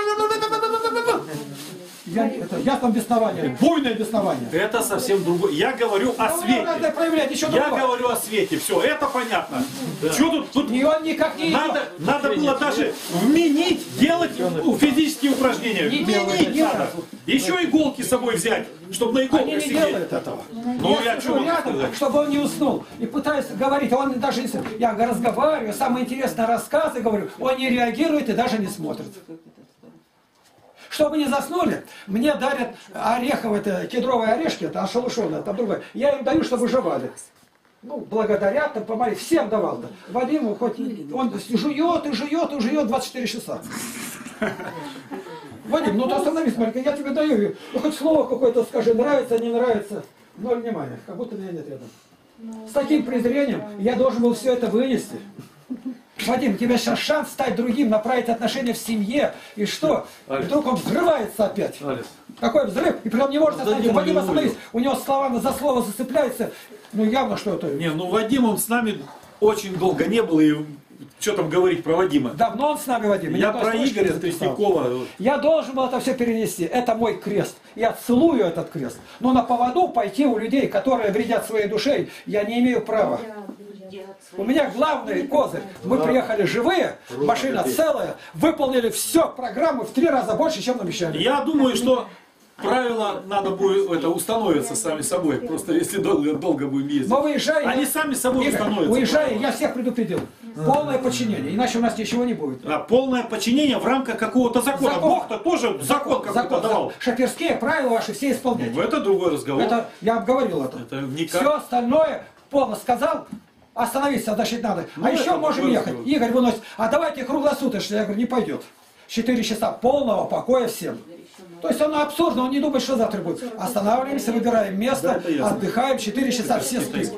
я там беснование, буйное беснование. Это совсем другое. Я говорю о свете. Я говорю о свете. Все, это понятно. Да. Что тут и он никак не надо было даже вменить, делать физические упражнения. Вменить надо. Еще иголки с собой взять, чтобы на иголках сидеть. Они не делают этого. Ну, я что рядом, чтобы он не уснул. И пытаюсь говорить, он даже не... Я разговариваю, самые интересные рассказы говорю, он не реагирует и даже не смотрит. Чтобы не заснули, мне дарят ореховые, это кедровые орешки, это ошелушенные, там другое. Я им даю, чтобы жевали. Ну, благодарят, там, помогли, всем давал. Да. Вадиму хоть он жует и жует и жует 24 часа. Вадим, ну ты остановись, смотри, я тебе даю, ну хоть слово какое-то скажи, нравится, не нравится. 0 внимания, как будто меня нет рядом. С таким презрением я должен был все это вынести. Вадим, у тебя сейчас шанс стать другим, направить отношения в семье. И что? И вдруг он взрывается опять. Какой взрыв? И прям не может остановиться. Вадим, остановись. У него слова за слово зацепляются. Ну явно что это. Не, ну Вадим, он с нами очень долго не был. И что там говорить про Вадима? Давно он с нами, Вадим. Я про Игоря Тростникова. Я должен был это все перенести. Это мой крест. Я целую этот крест. Но на поводу пойти у людей, которые вредят своей душе, я не имею права. У меня главный козырь. Мы приехали живые, машина целая, выполнили все, программу в 3 раза больше, чем обещали. Я думаю, что правила надо будет это установиться сами собой. Просто если долго будем ездить. Но выезжая, они сами собой установятся. Уезжая, я всех предупредил. Полное подчинение, иначе у нас ничего не будет. А полное подчинение в рамках какого-то закона. Бог-то тоже закон какой-то давал. Шоферские правила ваши все исполняют. Ну, это другой разговор. Это, я обговорил это. Все остальное полно сказал. Остановиться, значит, надо. Ну, а еще можем ехать. Игорь выносит. А давайте круглосуточно. Я говорю, не пойдет. 4 часа полного покоя всем. То есть он абсурдно, он не думает, что завтра будет. Останавливаемся, выбираем место, отдыхаем, 4 часа все спят.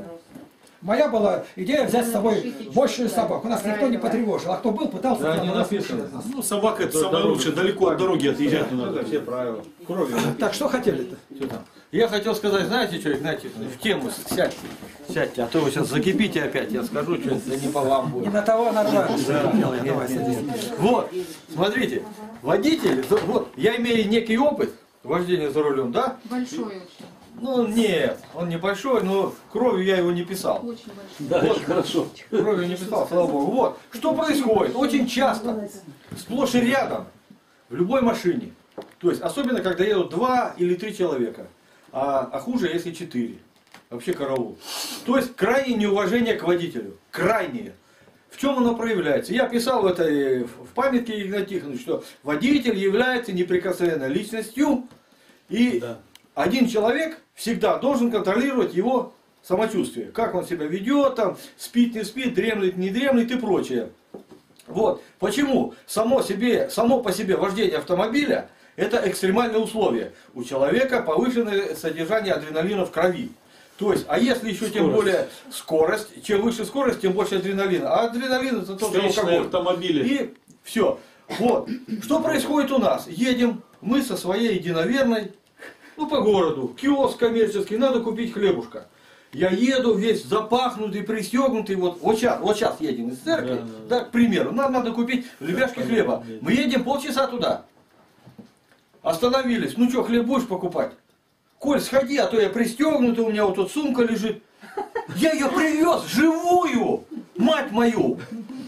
Моя была идея взять с собой большую собаку. Нас никто не потревожил. А кто был, пытался... Да, не написано. Ну, собака это самое лучшее. Далеко от дороги отъезжать не надо. Все правила. Кровью. Так, что хотели-то? Я хотел сказать, знаете что, Игнатий, в тему сядьте, а то вы сейчас закипите опять, я скажу, что это не по вам будет. Не на того нарвался. Вот, смотрите, водитель, вот, я имею некий опыт вождения за рулем, да? Большой очень. Ну, нет, он небольшой, но кровью я его не писал. Очень большой. Да, вот, хорошо. Кровью не писал, слава богу. Вот, что происходит? Очень часто, сплошь и рядом, в любой машине. То есть, особенно, когда едут 2 или 3 человека. А хуже, если 4. Вообще караул. То есть, крайнее неуважение к водителю. Крайнее. В чем оно проявляется? Я писал это в памятке Игнатия Тихоновича, что водитель является неприкосновенной личностью. И один человек всегда должен контролировать его самочувствие. Как он себя ведет, там, спит, не спит, дремлет, не дремлет и прочее. Вот. Почему? Само по себе вождение автомобиля это экстремальные условия. У человека повышенное содержание адреналина в крови. То есть, а если еще тем более скорость, чем выше скорость, тем больше адреналина. А адреналин это тоже алкоголь. Автомобили. И все. Вот. Что происходит у нас? Едем мы со своей единоверной, ну по городу, киоск коммерческий, надо купить хлебушка. Я еду весь запахнутый, пристегнутый, вот сейчас едем из церкви, да, к примеру, нам надо купить лепешки хлеба. Мы едем полчаса туда. Остановились. Ну что, хлеб будешь покупать? Коль, сходи, а то я пристегнутый, у меня вот тут сумка лежит. Я ее привез живую, мать мою.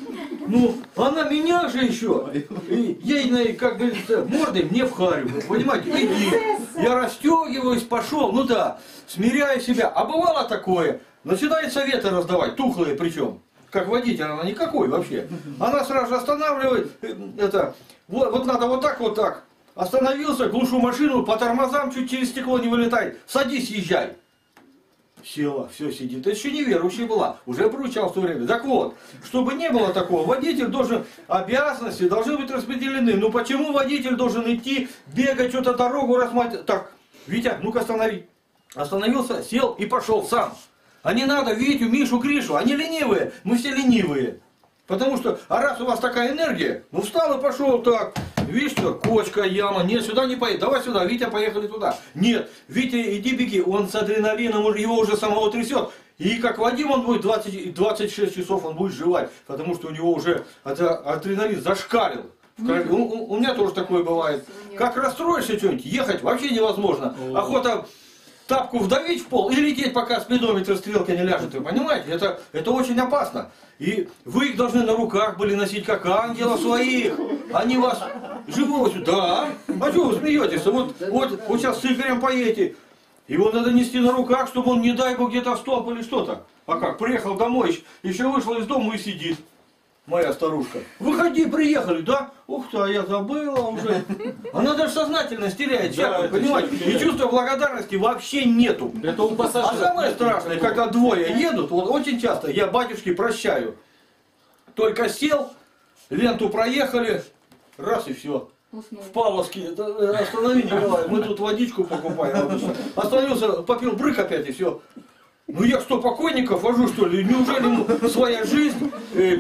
Ну, она меня же еще, ей, как говорится, мордой мне в харю, вы понимаете, иди. Я расстегиваюсь, пошел, ну да, смиряю себя. А бывало такое, начинает советы раздавать, тухлые причем. Как водитель она никакой вообще. Она сразу же останавливает, это, вот надо вот так. Остановился, глушу машину, по тормозам чуть через стекло не вылетает. Садись, езжай. Села, все сидит. Это еще неверующая была, уже проучал в то время. Так вот, чтобы не было такого, водитель должен, обязанности должны быть распределены. Ну почему водитель должен идти, бегать, что-то дорогу рассматривать? Так, Витя, ну-ка останови. Остановился, сел и пошел сам. А не надо Витю, Мишу, Гришу, они ленивые, мы все ленивые. Потому что, а раз у вас такая энергия, ну встал и пошел так. Видишь, что кочка, яма, нет, сюда не поедет, давай сюда, Витя, поехали туда. Нет, Витя, иди беги, он с адреналином, его уже самого трясет. И как Вадим он будет 26 часов он будет жевать, потому что у него уже адреналин зашкалил. У меня тоже такое бывает. Как расстроишься что-нибудь, ехать вообще невозможно. Охота тапку вдавить в пол и лететь, пока спидометр стрелка не ляжет. Вы понимаете? Это очень опасно. И вы их должны на руках были носить, как ангелов своих. Они вас живого сюда. А что вы смеетесь? Вот сейчас с Игорем поедете. Его надо нести на руках, чтобы он, не дай бог, где-то в столб или что-то. А как? Приехал домой, еще вышел из дома и сидит. Моя старушка. Выходи, приехали, да? Ух ты, а я забыла уже. Она даже сознательность теряет, да, понимаете? И чувства благодарности вообще нету. Это у пассажира. А самое страшное, когда двое едут, вот очень часто я батюшке прощаю. Только сел, ленту проехали, раз и все. В Павловске, останови, Николай, мы тут водичку покупаем. Остановился, попил брык опять и все. Ну я что, покойников вожу, что ли? Неужели ему своя жизнь,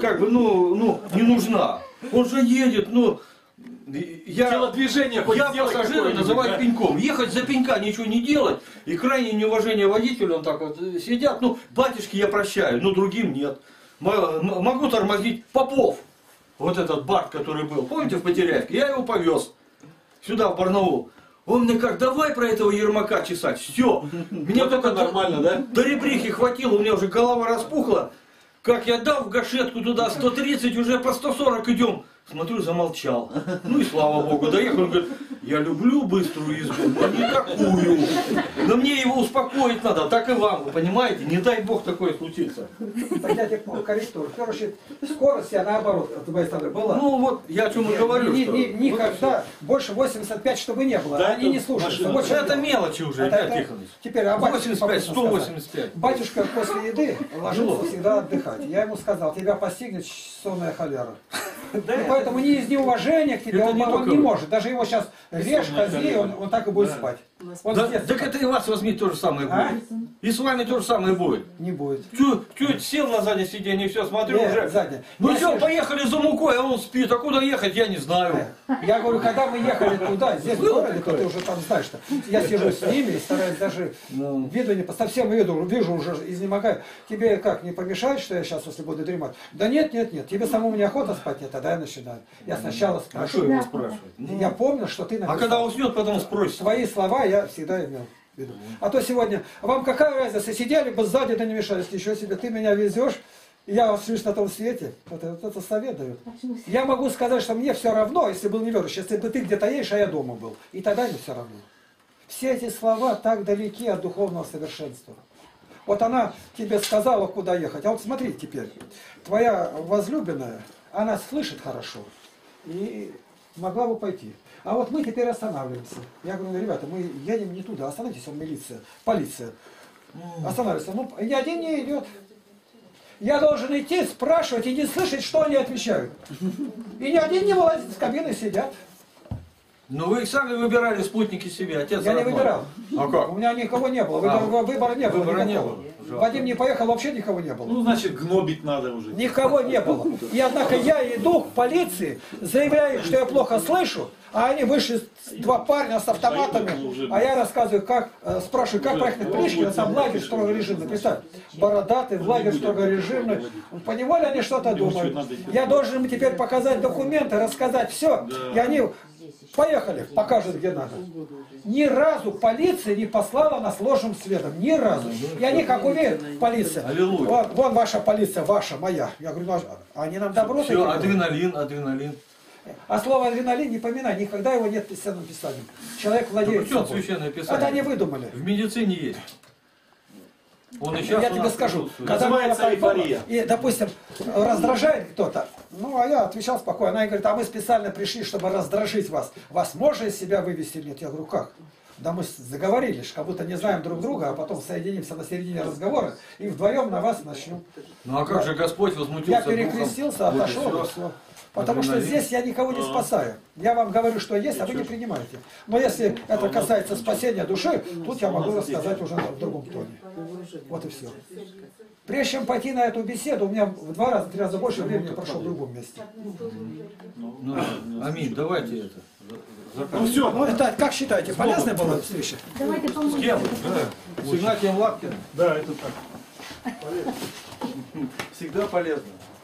не нужна? Он же едет, телодвижение хоть я пассажира называю пеньком. Ехать за пенька, ничего не делать, и крайнее неуважение водителю, он так вот сидят, батюшки я прощаю, но другим нет. Могу тормозить Попов, вот этот Барт, который был, помните, в Потеряевке, я его повез сюда, в Барнаул. Он мне как, давай про этого Ермака чесать, все. Мне вот это нормально, да? До ребрихи хватило, у меня уже голова распухла. Как я дал в гашетку туда 130, уже по 140 идем. Смотрю, замолчал. Ну и слава богу, доехал, он говорит, я люблю быструю езду, но не такую. Но мне его успокоить надо, так и вам, вы понимаете? Не дай бог такое случится. Понятие корректуры. Короче, скорость, я наоборот, от твоей стороны была. Ну вот, я о чем и говорю. Никогда больше 85, чтобы не было. Да, они не слушаются. Вот это мелочи уже, Илья Тихонович. Теперь, 85, 185. Батюшка после еды ложился всегда отдыхать. Я ему сказал, тебя постигнет сонная холера. Поэтому не из неуважения к тебе, он не может. Даже его сейчас режь, кози, он так и будет спать. Так это и вас возьмит то же самое будет. И с вами то же самое будет. Не будет. Чуть сел на заднее сиденье, все, смотрю уже. Заднее. Ну все, поехали за мукой, а он спит. А куда ехать, я не знаю. Я говорю, когда мы ехали туда, здесь в городе, то ты уже там знаешь, что я сижу с ними и стараюсь даже виду не совсем вижу уже изнемогаю. Тебе как, не помешает, что я сейчас, если буду дремать? Да нет. Тебе самому не охота спать, нет, тогда я начинаю. Я сначала спрашиваю. А что его спрашивать? Я помню, что ты написал. А когда уснет, потом спросит. Свои слова я всегда имел в виду. А то сегодня, вам какая разница, сидели бы сзади, да не мешались, еще себе, ты меня везешь, я остаюсь на том свете. Вот это совет дает. Я могу сказать, что мне все равно, если был неверующий, если бы ты где-то едешь, а я дома был. И тогда не все равно. Все эти слова так далеки от духовного совершенства. Вот она тебе сказала, куда ехать. А вот смотри теперь, твоя возлюбленная, она слышит хорошо и могла бы пойти. А вот мы теперь останавливаемся. Я говорю, ребята, мы едем не туда, остановитесь, он милиция, полиция. Останавливайся. Ну, ни один не идет. Я должен идти, спрашивать и не слышать, что они отвечают. И ни один не вылазит из кабины, сидят. Ну вы сами выбирали спутники себе, отец. Я не выбирал. А как? У меня никого не было. Выбора не было. Выбора не было. Вадим не поехал, вообще никого не было. Ну, значит, гнобить надо уже. Никого не было. И однако я иду к полиции, заявляю, что я плохо слышу, а они вышли, два парня с автоматами, а я рассказываю, спрашиваю, как проехать на Пришкино, там лагерь строгорежимный. Представь, бородатый, в лагерь строгорежимный. Понимали, они что-то думают. Я должен им теперь показать документы, рассказать все. И они Поехали, покажет где надо. Ни разу полиция не послала нас ложным следом. Ни разу. И они как умеют, полиция. Вон ваша полиция, ваша, моя. Я говорю, ну, они нам добро. Все, адреналин, адреналин. А слово адреналин не поминай, никогда его нет в писанном писании. Человек владеет собой. Это они выдумали. В медицине есть. Он и Я тебе скажу, когда Называется эйфория. и, допустим, раздражает кто-то, ну, а я отвечал спокойно. Она говорит, а мы специально пришли, чтобы раздражить вас. Вас можно из себя вывести или нет? Я говорю, как? Да мы заговорились, как будто не знаем друг друга, а потом соединимся на середине разговора и вдвоем на вас начнем. Ну а как же Господь возмутился? Я перекрестился, отошел, и все. Потому что здесь я никого не спасаю. Я вам говорю, что есть, а вы не принимаете. Но если это касается спасения души, тут я могу рассказать уже в другом тоне. Вот и все. Прежде чем пойти на эту беседу, у меня в 2-3 раза больше времени прошло в другом месте. Ну, аминь, давайте это. Ну все, ну это как считаете, полезная была встреча? Давайте поможем. С кем? С Игнатием Лапкиным? Да, это так. Полезно. Всегда полезно.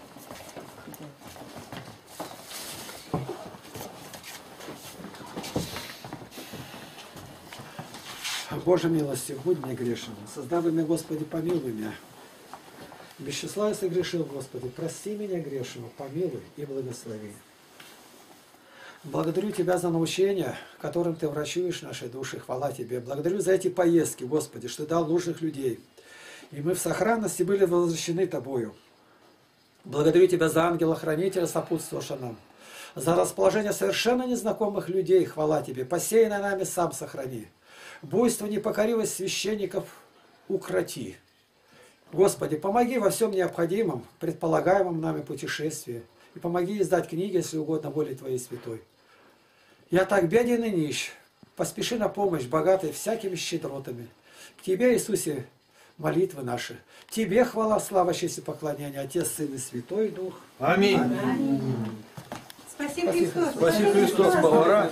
Боже милостив, будь мне грешен. Создав меня, Господи, помилуй меня. Без числа я согрешил, Господи, прости меня грешного, помилуй и благослови. Благодарю Тебя за научение, которым Ты врачуешь наши души. Хвала Тебе. Благодарю за эти поездки, Господи, что Ты дал нужных людей. И мы в сохранности были возвращены Тобою. Благодарю Тебя за ангела-хранителя, сопутствовавшего нам. За расположение совершенно незнакомых людей. Хвала Тебе. Посеянное нами сам сохрани. Буйство, непокоривость священников укроти. Господи, помоги во всем необходимом, предполагаемом нами путешествии. И помоги издать книги, если угодно, воли Твоей святой. Я так беден и нищ. Поспеши на помощь, богатый всякими щедротами. К Тебе, Иисусе, молитвы наши. Тебе хвала, слава, честь и поклонение, Отец, Сын и Святой Дух. Аминь. Спасибо, Христос. Спасибо, Христос, повара.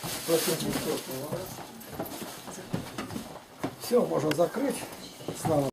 Все, можно закрыть. Слава